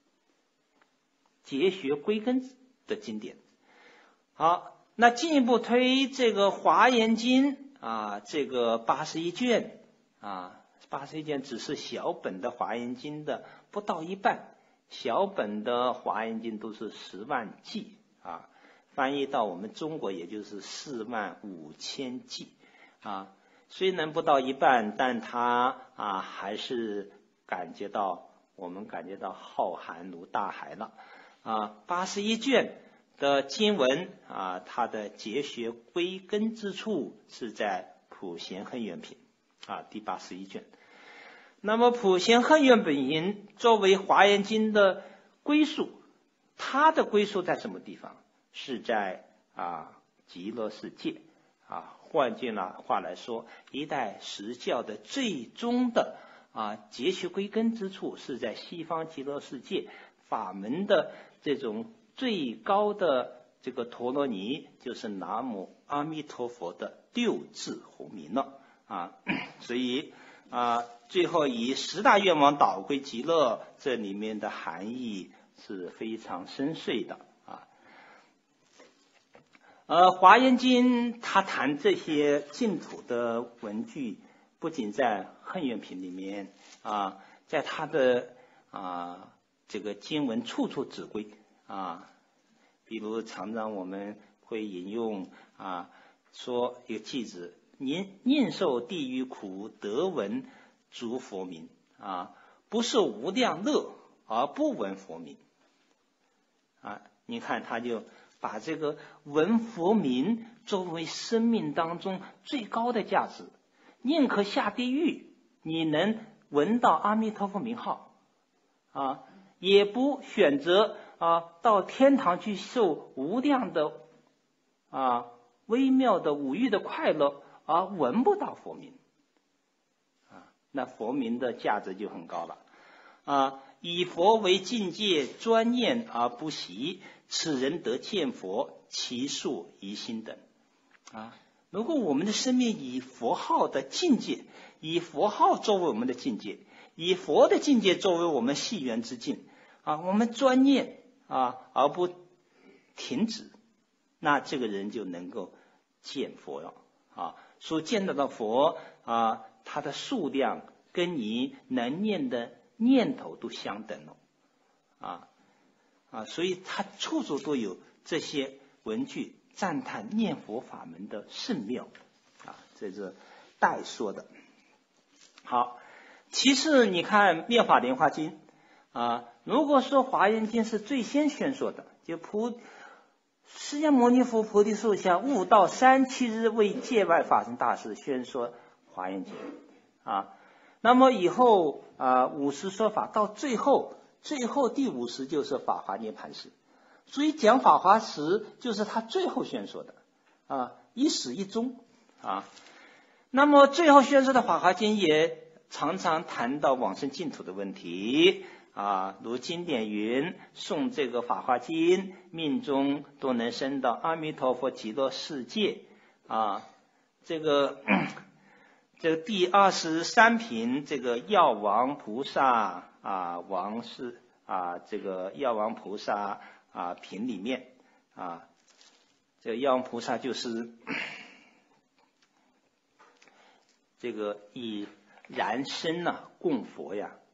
结学归根的经典好，那进一步推这个华严经这个81卷81卷只是小本的华严经的不到一半，小本的华严经都是10万偈翻译到我们中国也就是45000偈虽然不到一半，但它还是我们感觉到浩瀚如大海了81卷的经文它的结学归根之处是在普贤恨愿品第81卷。那么普贤恨愿品作为华严经的归宿，它的归宿在什么地方？是在极乐世界换句话来说，一代实教的最终的结局归根之处是在西方极乐世界，法门的这种最高的这个陀罗尼，就是南无阿弥陀佛的六字洪名了所以最后以10大愿望导归极乐，这里面的含义是非常深邃的华严经他谈这些净土的文句，不仅在恨愿品里面在他的这个经文处处指归比如常常我们会引用说一个句子：宁受地狱苦，得闻诸佛名不受无量乐而不闻佛名你看他就把这个闻佛名作为生命当中最高的价值，宁可下地狱，你能闻到阿弥陀佛名号也不选择到天堂去受无量的微妙的五欲的快乐，而闻不到佛名那佛名的价值就很高了以佛为境界，专念而不习，此人得见佛，其数宜心等如果我们的生命以佛号的境界，以佛号作为我们的境界，以佛的境界作为我们系缘之境我们专念而不停止，那这个人就能够见佛了所见到的佛它的数量跟你能念的念头都相等了所以他处处都有这些文句赞叹念佛法门的圣妙这是代说的。好，其次你看妙法莲华经如果说华严经是最先宣说的，就释迦牟尼佛菩提树下悟道37日为界外法身大士宣说华严经那么以后50说法到最后第50就是法华涅盘时，所以讲法华时就是他最后宣说的一始一终那么最后宣说的法华经也常常谈到往生净土的问题如经典云：诵这个法华经，命中都能升到阿弥陀佛极乐世界这个第23品这个药王菩萨王是这个药王菩萨品里面这个药王菩萨就是这个以燃身供佛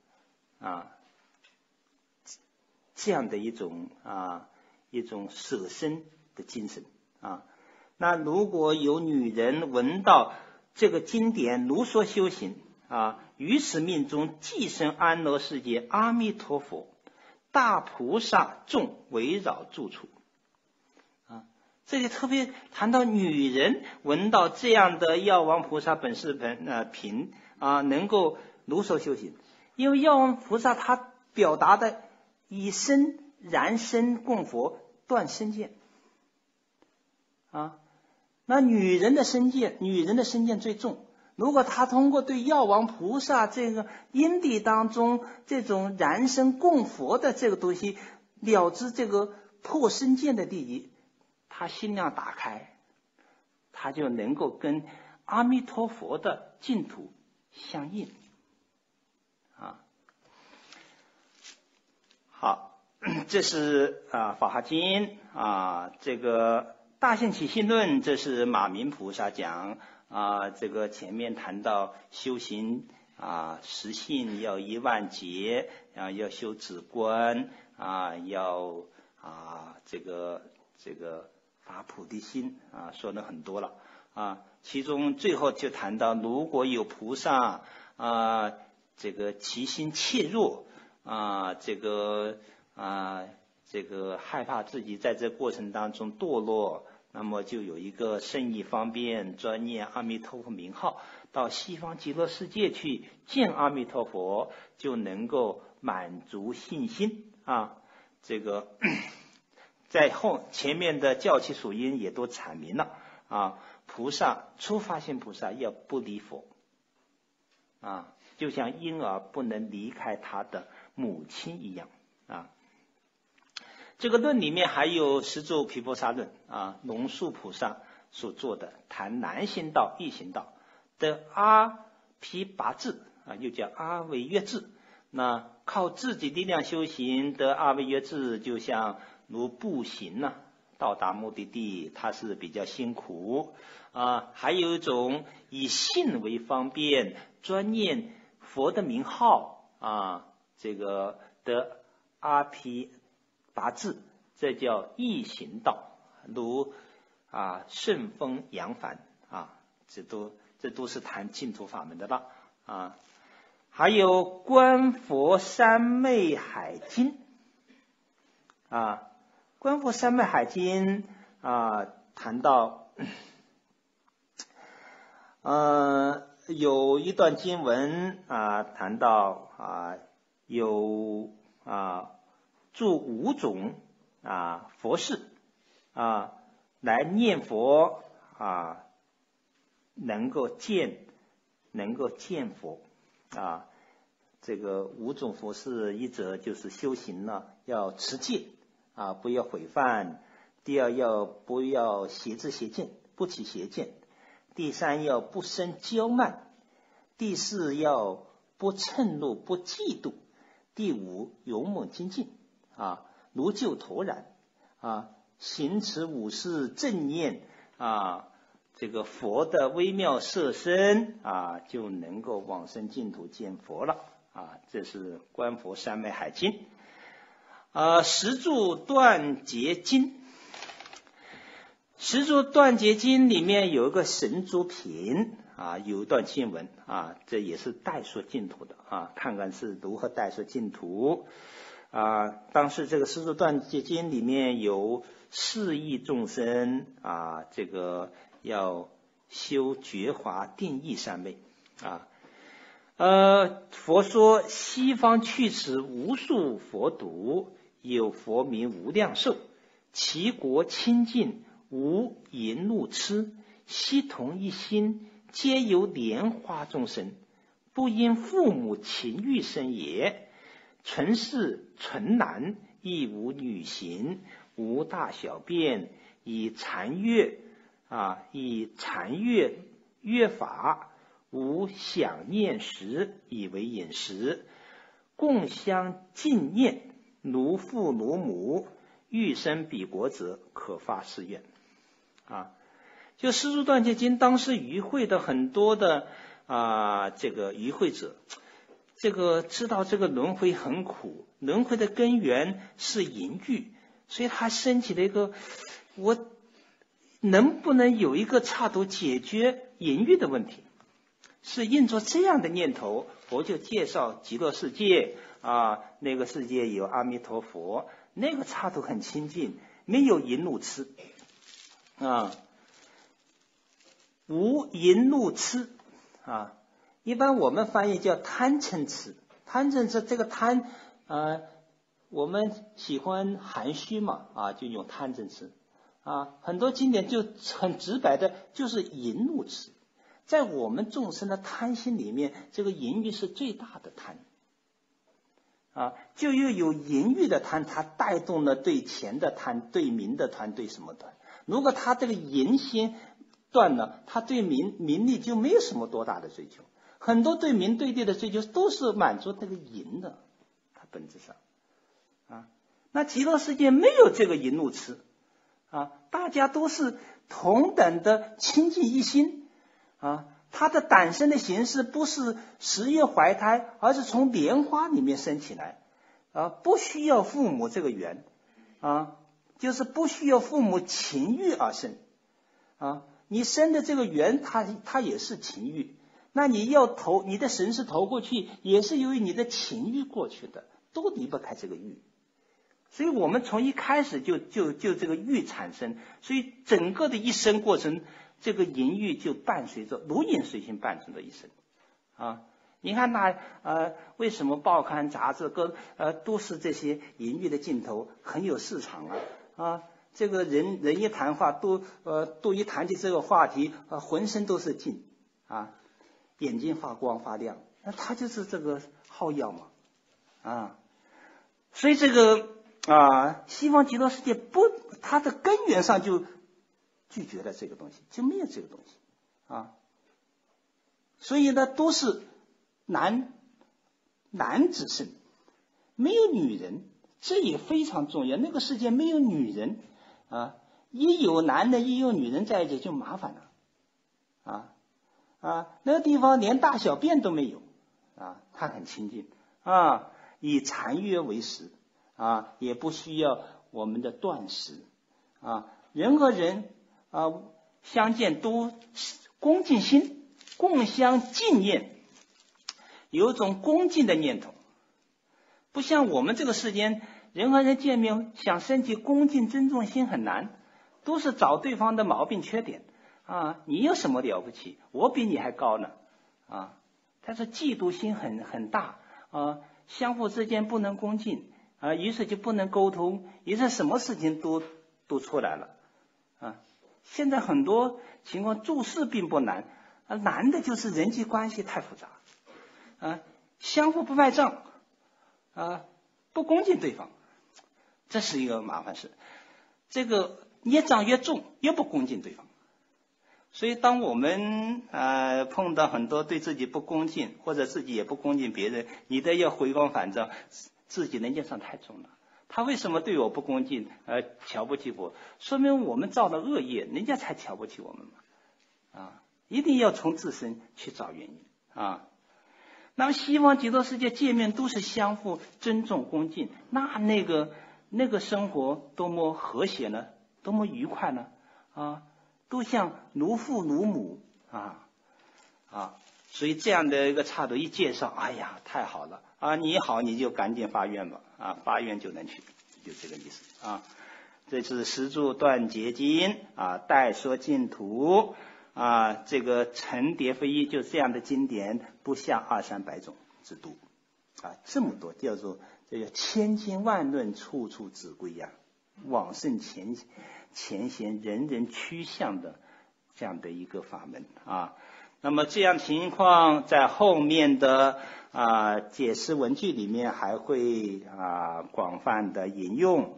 这样的一种舍身的精神那如果有女人闻到这个经典如说修行于此命中即生安乐世界，阿弥陀佛大菩萨众围绕住处这里特别谈到女人闻到这样的药王菩萨本事品能够如说修行，因为药王菩萨他表达的以身燃身供佛断身见那女人的身见最重，如果他通过对药王菩萨这个因地当中这种燃身供佛的这个东西了知这个破身见的利益，他心量打开，他就能够跟阿弥陀佛的净土相应好，这是法华经这个大乘起信论，这是马明菩萨讲这个前面谈到修行实性要10000劫要修止观要这个发菩提心说了很多了其中最后就谈到如果有菩萨这个其心怯弱这个害怕自己在这过程当中堕落，那么就有一个圣意方便专念阿弥陀佛名号，到西方极乐世界去见阿弥陀佛，就能够满足信心这个在前面的教期属因也都阐明了菩萨初发心菩萨要不离佛啊，就像婴儿不能离开他的母亲一样啊。这个论里面还有十住毗婆沙论啊，龙树菩萨所做的谈难行道、易行道的阿毗跋致啊，又叫阿惟越致。那靠自己力量修行的阿惟越致，就像如步行呢，到达目的地，它是比较辛苦啊。还有一种以信为方便，专念佛的名号啊，这个的阿毗跋致，这叫易行道，如顺风扬帆啊，这都是谈净土法门的了啊。还有观佛三昧海经啊，观佛三昧海经啊，谈到有一段经文啊，谈到有著5种佛事来念佛能够见佛这个5种佛事，一则就是修行呢要持戒不要毁犯；第二要不要邪知邪见，不起邪见；第三要不生骄慢；第四要不嗔怒不嫉妒；第5勇猛精进如救陀然行持5事正念这个佛的微妙色身就能够往生净土见佛了这是观佛三昧海经。十住断结经，十住断结经里面有一个神足品有一段经文这也是代说净土的看看是如何代说净土当时这个十住断结经里面有4亿众生这个要修觉华定意三昧佛说西方去此无数佛土，有佛名无量寿，其国清净，无淫怒痴，悉同一心，皆由莲花众生，不因父母情欲生也。纯是纯男，亦无女行，无大小便，以禅悦乐法，无想念食，以为饮食，共相敬念，如父如母，欲生彼国者，可发誓愿就十住断结经当时与会的很多的这个与会者，这个知道这个轮回很苦，轮回的根源是淫欲，所以他升起了一个我能不能有一个岔途解决淫欲的问题，是印着这样的念头，佛就介绍极乐世界那个世界有阿弥陀佛，那个岔途很清净，没有淫怒痴无淫怒痴一般我们翻译叫贪嗔痴。贪嗔痴这个贪我们喜欢含蓄嘛就用贪嗔痴很多经典就很直白的就是淫怒痴。在我们众生的贪心里面，这个淫欲是最大的贪就又有淫欲的贪，它带动了对钱的贪，对名的贪，对什么贪。如果他这个淫心断了，他对名利就没有什么多大的追求。很多对名对利的追求都是满足这个淫的，它本质上那极乐世界没有这个淫怒痴大家都是同等的清净一心它的诞生的形式不是10月怀胎，而是从莲花里面生起来不需要父母这个缘就是不需要父母情欲而生你生的这个缘它也是情欲，那你的神识投过去也是由于你的情欲过去的，都离不开这个欲。所以我们从一开始就这个欲产生，所以整个的一生过程，这个淫欲就伴随着如影随形伴随着一生你看为什么报刊杂志都是这些淫欲的镜头，很有市场这个人一谈话都一谈起这个话题浑身都是劲啊，眼睛发光发亮，那他就是这个好药嘛啊，所以这个西方极乐世界它的根源上就拒绝了这个东西，就没有这个东西啊，所以呢都是男子身，没有女人，这也非常重要。那个世界没有女人啊，一有男的一有女人在一起就麻烦了那个地方连大小便都没有它很清净以禅悦为食也不需要我们的断食人和人相见都恭敬心，共相敬念，有一种恭敬的念头，不像我们这个世间人和人见面想升起恭敬尊重心很难，都是找对方的毛病缺点你有什么了不起，我比你还高呢但是嫉妒心很大相互之间不能恭敬于是就不能沟通，于是什么事情都出来了现在很多情况做事并不难难的就是人际关系太复杂相互不拜账不恭敬对方，这是一个麻烦事。这个业障越重，越不恭敬对方。所以当我们碰到很多对自己不恭敬，或者自己也不恭敬别人，你都要回光返照，自己的业障太重了。他为什么对我不恭敬瞧不起我？说明我们造了恶业，人家才瞧不起我们嘛一定要从自身去找原因那么西方极乐世界见面都是相互尊重恭敬，那个生活多么和谐呢，多么愉快呢都像如父如母所以这样的一个插头一介绍，哎呀太好了你好你就赶紧发愿吧发愿就能去，就这个意思这是十住断结经代说净土这个成蝶非一，就这样的经典不下200-300种之多这么多，叫做这个千经万论，处处指归往圣前贤人人趋向的这样的一个法门那么这样情况在后面的解释文句里面还会广泛的引用。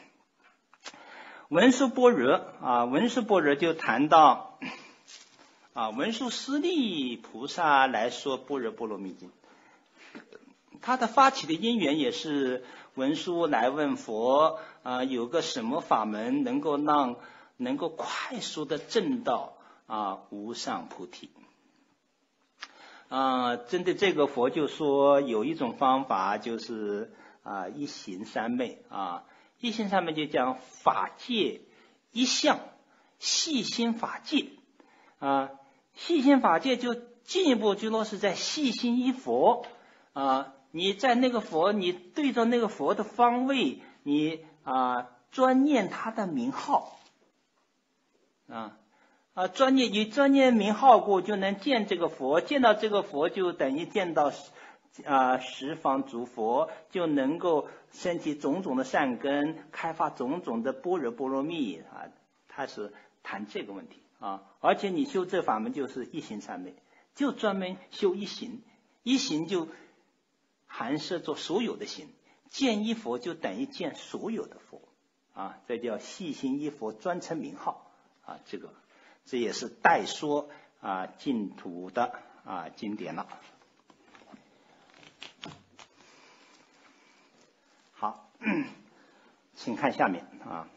文殊般若文殊般若就谈到文殊师利菩萨来说般若波罗蜜经，他的发起的因缘也是文殊来问佛有个什么法门能够快速的证到无上菩提针对这个佛就说有一种方法，就是一行三昧一行三昧就讲法界一向细心法界细心法界就进一步就落实在细心一佛你在那个佛，你对着那个佛的方位，你专念他的名号你专念名号过，就能见这个佛，见到这个佛就等于见到十方诸佛，就能够升起种种的善根，开发种种的般若波罗蜜他是谈这个问题而且你修这法门就是一行三昧，就专门修一行，一行就含摄着所有的行，见一佛就等于见所有的佛这叫细心一佛专称名号这也是代说净土的经典了。好，请看下面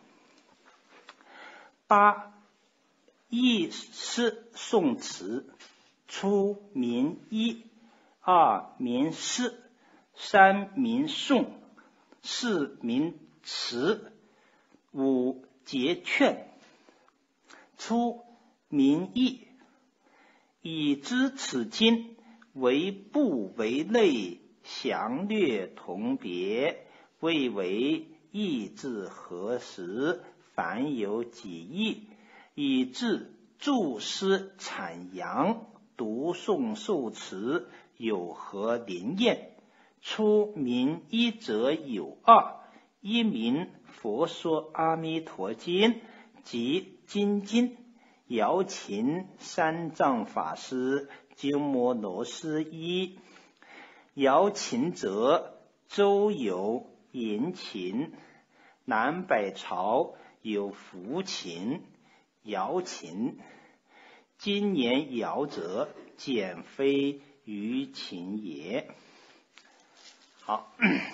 8一诗颂词，初名一，2名诗，3名颂，4名词，5结劝。初名义，已知此经为部为类，详略同别，未为义字何时，凡有几义，以致注诗阐扬，读诵受持，有何灵验？初名一者有2， 一名佛说阿弥陀经及经经，姚秦三藏法师鸠摩罗什一。姚秦者，周有严秦，南北朝有福秦、姚秦。今年姚者，简非于秦也。好，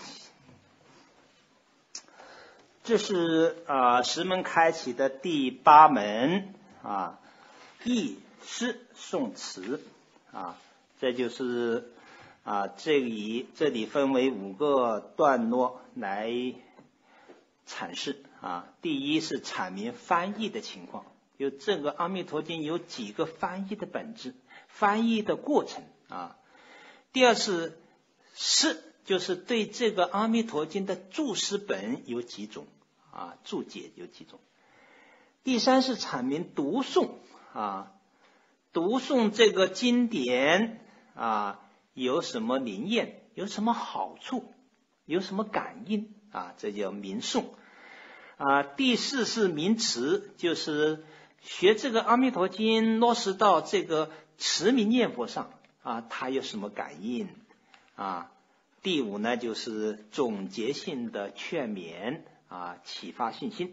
这是十门开启的第8门译释宋词这就是这里分为5个段落来阐释第一是阐明翻译的情况，就这个《阿弥陀经》有几个翻译的本质、翻译的过程第二是释，就是对这个《阿弥陀经》的注释本有几种注解有几种。第三是阐明读诵读诵这个经典有什么灵验，有什么好处，有什么感应这叫明诵第四是明词，就是学这个《阿弥陀经》落实到这个持名念佛上它有什么感应第5呢，就是总结性的劝勉启发信心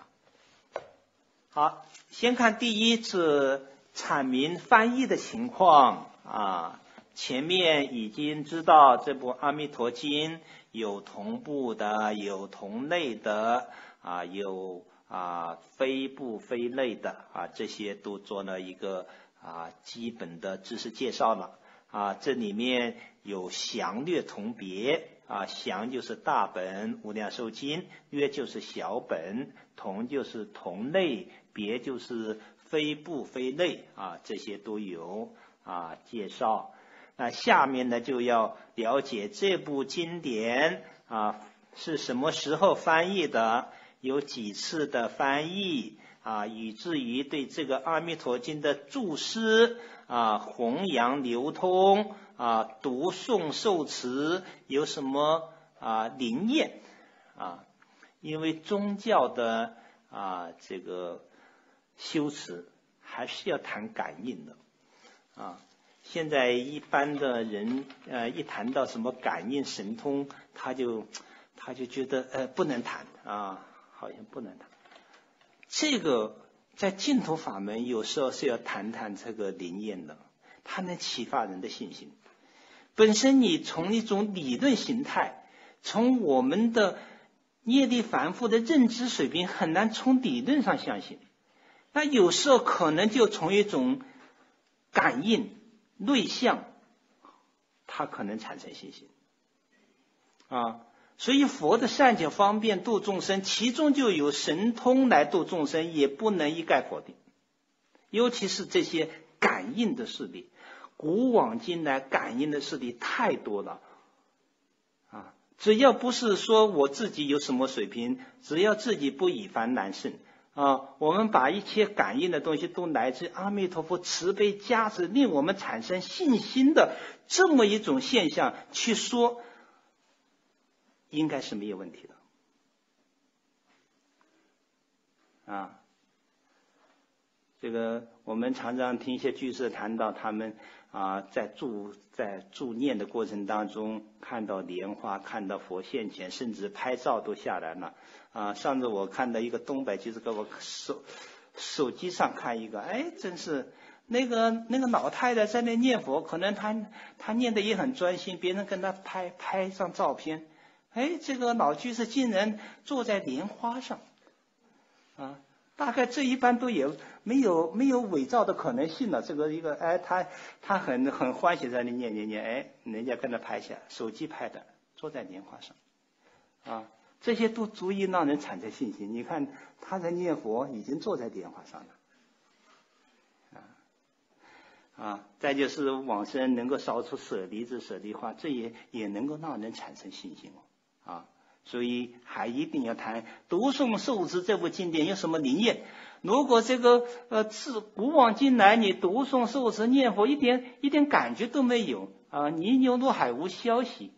好，先看第一是阐明翻译的情况前面已经知道这部《阿弥陀经》有同步的，有同类的有非部非类的这些都做了一个基本的知识介绍了这里面有详略同别详就是大本无量寿经，略就是小本，同就是同类，别就是非部非类这些都有介绍。那下面呢就要了解这部经典是什么时候翻译的，有几次的翻译以至于对这个《阿弥陀经》的注释弘扬流通读诵受持有什么灵验因为宗教的这个修持还是要谈感应的现在一般的人一谈到什么感应神通，他就觉得不能谈好像不能谈。这个在净土法门有时候是要谈谈这个灵验的，它能启发人的信心。本身你从一种理论形态，从我们的业力反复的认知水平很难从理论上相信，那有时候可能就从一种感应内向，它可能产生信心所以佛的善巧方便度众生，其中就有神通来度众生，也不能一概否定。尤其是这些感应的势力，古往今来感应的势力太多了只要不是说我自己有什么水平，只要自己不以凡难胜我们把一切感应的东西都来自阿弥陀佛慈悲加持，令我们产生信心的这么一种现象去说，应该是没有问题的这个我们常常听一些居士谈到他们在助念的过程当中看到莲花，看到佛现前，甚至拍照都下来了上次我看到一个东北居士给我手机上看一个真是那个老太太在那念佛，可能她念的也很专心，别人跟她拍上照片这个老居士竟然坐在莲花上大概这一般都也没有伪造的可能性了。这个一个他很欢喜在那念人家跟他拍下手机拍的，坐在莲花上这些都足以让人产生信心。你看他在念佛已经坐在莲花上了再就是往生能够烧出舍利子舍利花，这也能够让人产生信心所以还一定要谈读诵受持这部经典有什么灵验。如果这个自古往今来你读诵受持念佛一点感觉都没有你犹如海无消息，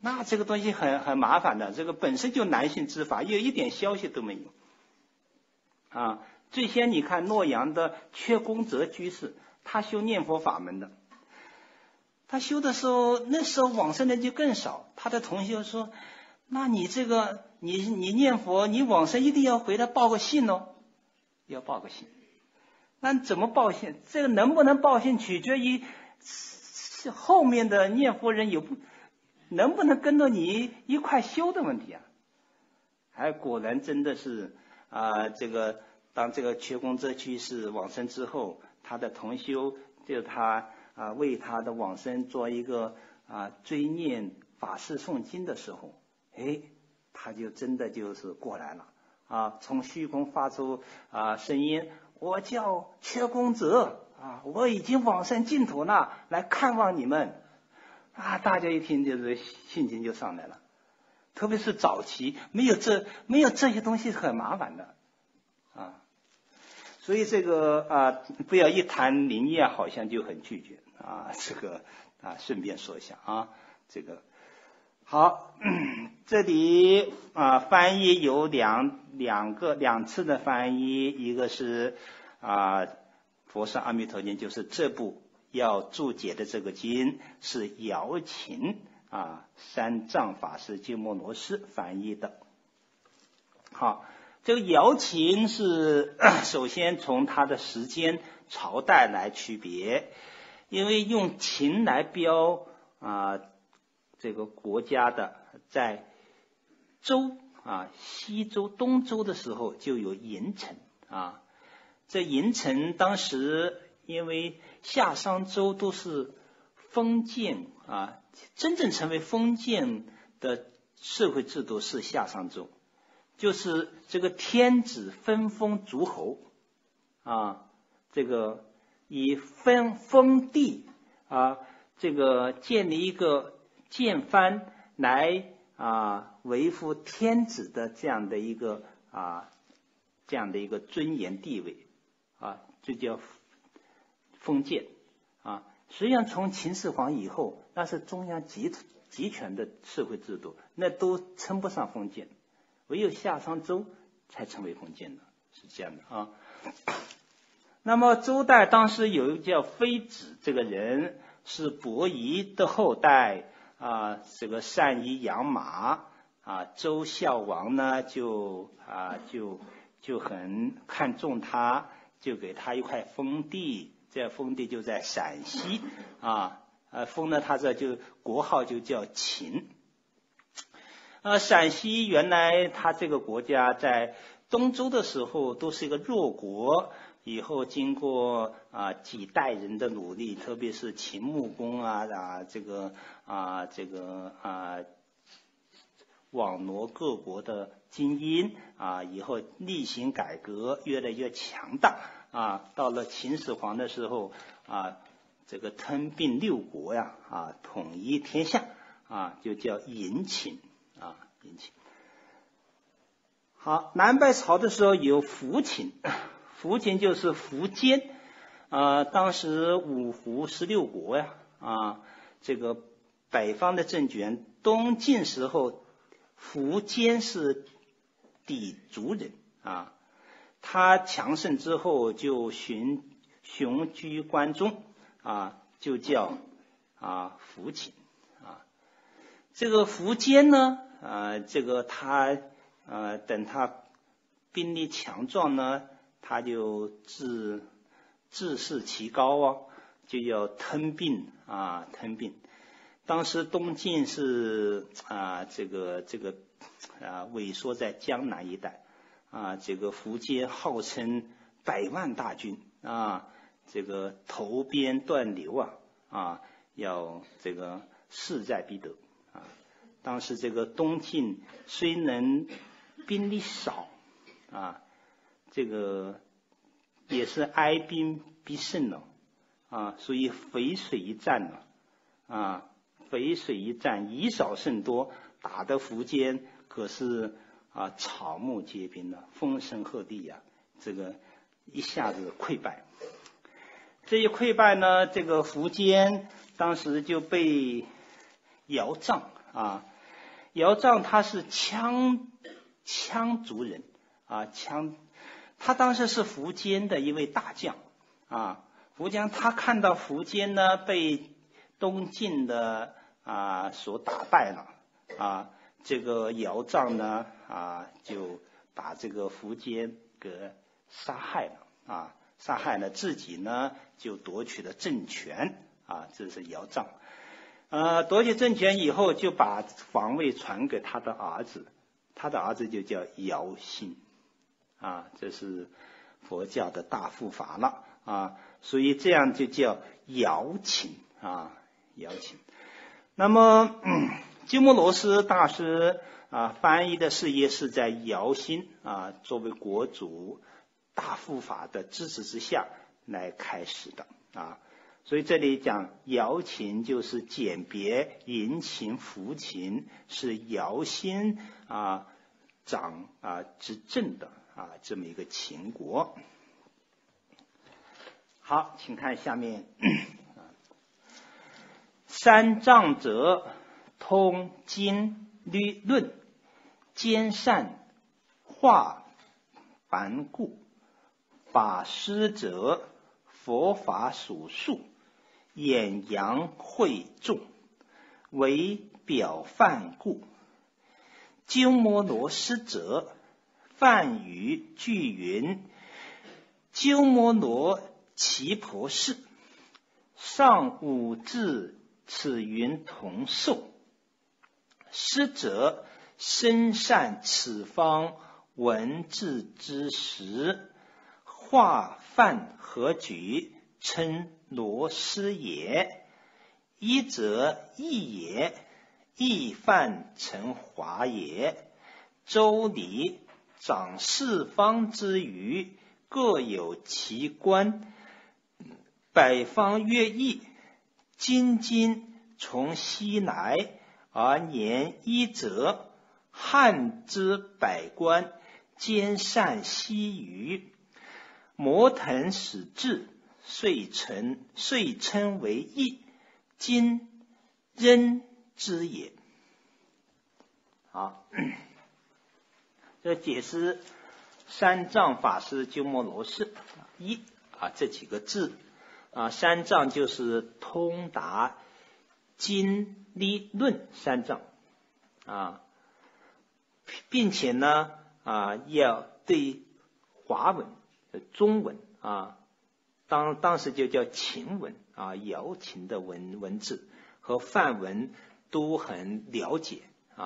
那这个东西很麻烦的，这个本身就难信之法，又一点消息都没有。啊，最先你看洛阳的阙公泽居士，他修念佛法门的，他修的时候，那时候往生人就更少。他的同修说：“那你这个，你念佛，你往生一定要回来报个信哦，要报个信。那怎么报信？这个能不能报信，取决于后面的念佛人能不能跟着你一块修的问题啊。”还果然真的是这个当这个阙公泽居士往生之后，他的同修就他为他的往生做一个追念法事诵经的时候，他就真的就是过来了从虚空发出声音：“我叫阙公泽我已经往生净土了，来看望你们。”大家一听就是信心就上来了。特别是早期没有这些东西是很麻烦的所以这个不要一谈灵验好像就很拒绝这个顺便说一下这个好。这里翻译有两次的翻译，一个是佛说阿弥陀经，就是这部要注解的这个经是姚琴三藏法师鸠摩罗什翻译的。好，这个姚琴是首先从它的时间朝代来区别，因为用秦来标这个国家的，在周西周东周的时候就有嬴城这嬴城当时因为夏商周都是封建真正成为封建的社会制度是夏商周，就是这个天子分封诸侯这个以封地这个建立一个建藩来维护天子的这样的一个尊严地位这叫封建实际上从秦始皇以后，那是中央集权的社会制度，那都称不上封建，唯有夏商周才成为封建的，是这样的那么周代当时有一个叫妃子这个人，是伯夷的后代这个善于养马周孝王呢就很看重他，就给他一块封地，这封地就在陕西封了他就国号就叫秦。陕西原来他这个国家在东周的时候都是一个弱国，以后经过几代人的努力，特别是秦穆公网罗各国的精英以后例行改革，越来越强大到了秦始皇的时候这个吞并六国统一天下就叫嬴秦嬴秦。好，南北朝的时候有福秦，福秦就是苻坚当时五胡16国这个北方的政权，东晋时候苻坚是氐族人他强盛之后就雄居关中就叫苻秦这个苻坚呢这个他等他兵力强壮呢，他就自视其高就要吞并当时东晋是这个萎缩在江南一带这个苻坚号称100万大军这个投鞭断流要这个势在必得当时这个东晋虽能兵力少这个也是哀兵必胜了所以淝水一战淝水一战以少胜多，打得苻坚可是草木皆兵了，风声鹤唳这个一下子溃败。这一溃败呢，这个苻坚当时就被姚臧姚臧他是羌族人啊，他当时是苻坚的一位大将啊。苻坚他看到苻坚呢被东晋的所打败了啊，这个姚臧呢就把这个苻坚给杀害了自己呢就夺取了政权啊，这是姚臧。夺取政权以后，就把皇位传给他的儿子，他的儿子就叫姚兴啊，这是佛教的大护法了啊，所以这样就叫姚秦啊，姚秦。那么鸠摩罗什大师翻译的事业是在姚兴作为国主大护法的支持之下来开始的啊。所以这里讲姚秦就是简别淫秦、苻秦，是姚兴执政的这么一个秦国。好，请看下面三藏者通经律论，兼善化繁故。法师者佛法属数，演扬会众，为表范故。鸠摩罗什者，梵语句云：鸠摩罗奇婆氏，上五至此云同寿。师者，深善此方文字之时，化范合举，称罗师也。一者义也，义范成华也。周礼掌四方之余，各有其官，百方乐义。今从西来，而年一则，汉之百官，兼善西隅。摩腾始至，遂称为义，今仍之也。好，这解释三藏法师鸠摩罗什一这几个字三藏就是通达经理论三藏并且呢要对华文中文当时就叫秦文姚秦的文字和梵文都很了解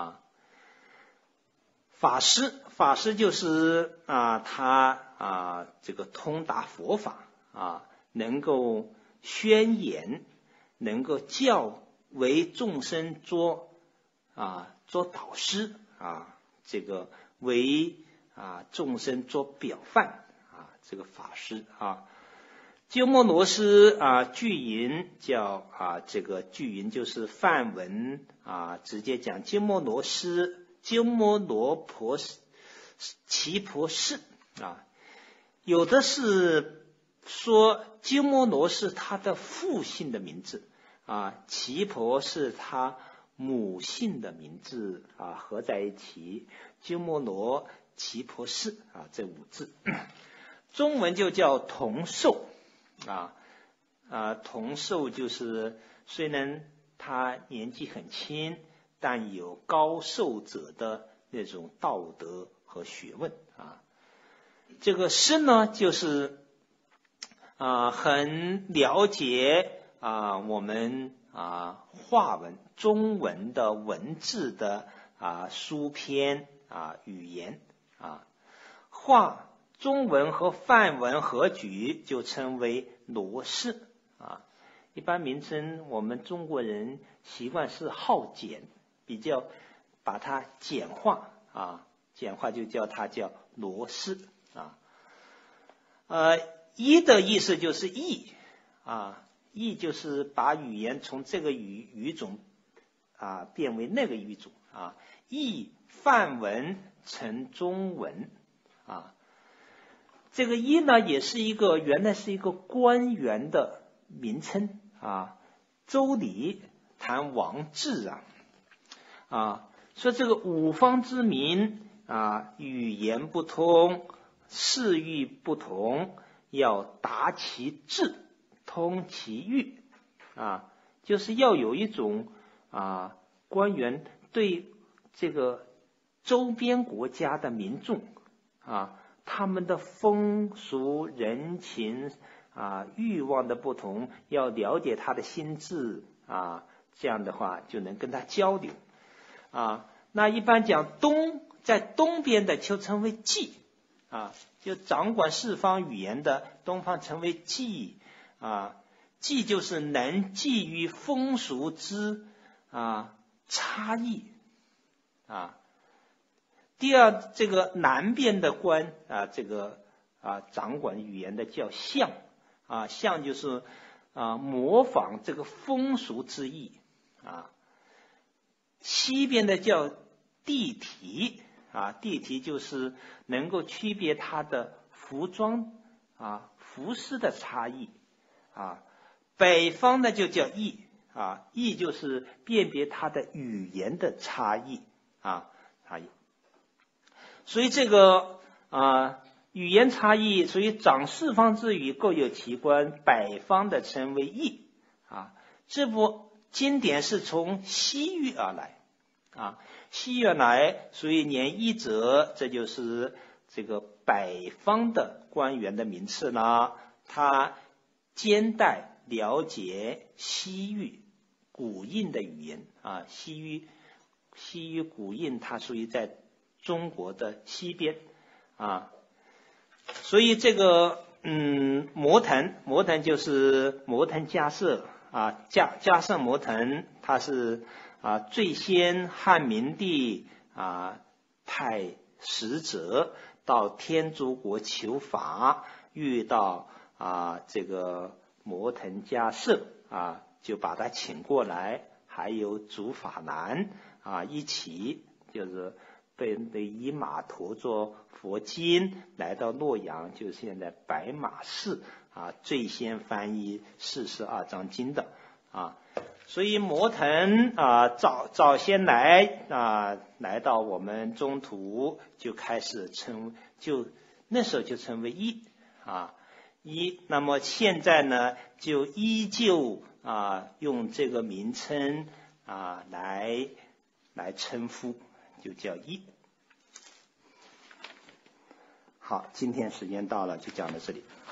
法师就是他这个通达佛法能够宣言，能够教为众生做导师这个为众生做表范这个法师鸠摩罗什句云叫这个句云就是梵文直接讲鸠摩罗什鸠摩罗奇婆氏有的是说鸠摩罗是他的父姓的名字奇婆是他母姓的名字合在一起，鸠摩罗奇婆氏这五字。中文就叫同寿同寿就是虽然他年纪很轻，但有高寿者的那种道德和学问这个师呢就是很了解我们华文中文的文字的书篇语言中文和梵文合举就称为罗氏一般名称我们中国人习惯是好简，比较把它简化简化就叫它叫罗氏一的意思就是译译就是把语言从这个语种变为那个语种译梵文成中文这个一呢也是原来是一个官员的名称周礼谈王制说这个五方之民啊，语言不通，事欲不同，要达其志，通其欲啊，就是要有一种官员对这个周边国家的民众他们的风俗人情欲望的不同，要了解他的心智这样的话就能跟他交流那一般讲在东边的就称为冀就掌管四方语言的东方称为冀冀就是能基于风俗之差异第二，这个南边的官这个掌管语言的叫相相就是模仿这个风俗之意西边的叫地体地体就是能够区别它的服装服饰的差异北方的就叫意意就是辨别它的语言的差异差异。所以这个语言差异，所以掌四方之语各有其官，北方的称为意这部经典是从西域而来西域而来，所以年一者，这就是这个北方的官员的名次呢，他兼带了解西域古印的语言西域古印它属于在中国的西边所以这个摩腾就是摩腾迦摄迦摄摩腾，他是最先汉明帝派使者到天竺国求法，遇到这个摩腾迦摄就把他请过来，还有竺法南一起就是被以马驮着佛经来到洛阳，就是现在白马寺最先翻译42章经的所以摩腾早先来到我们中土，就开始那时候就称为一那么现在呢就依旧用这个名称来称呼，就叫一。好，今天时间到了，就讲到这里。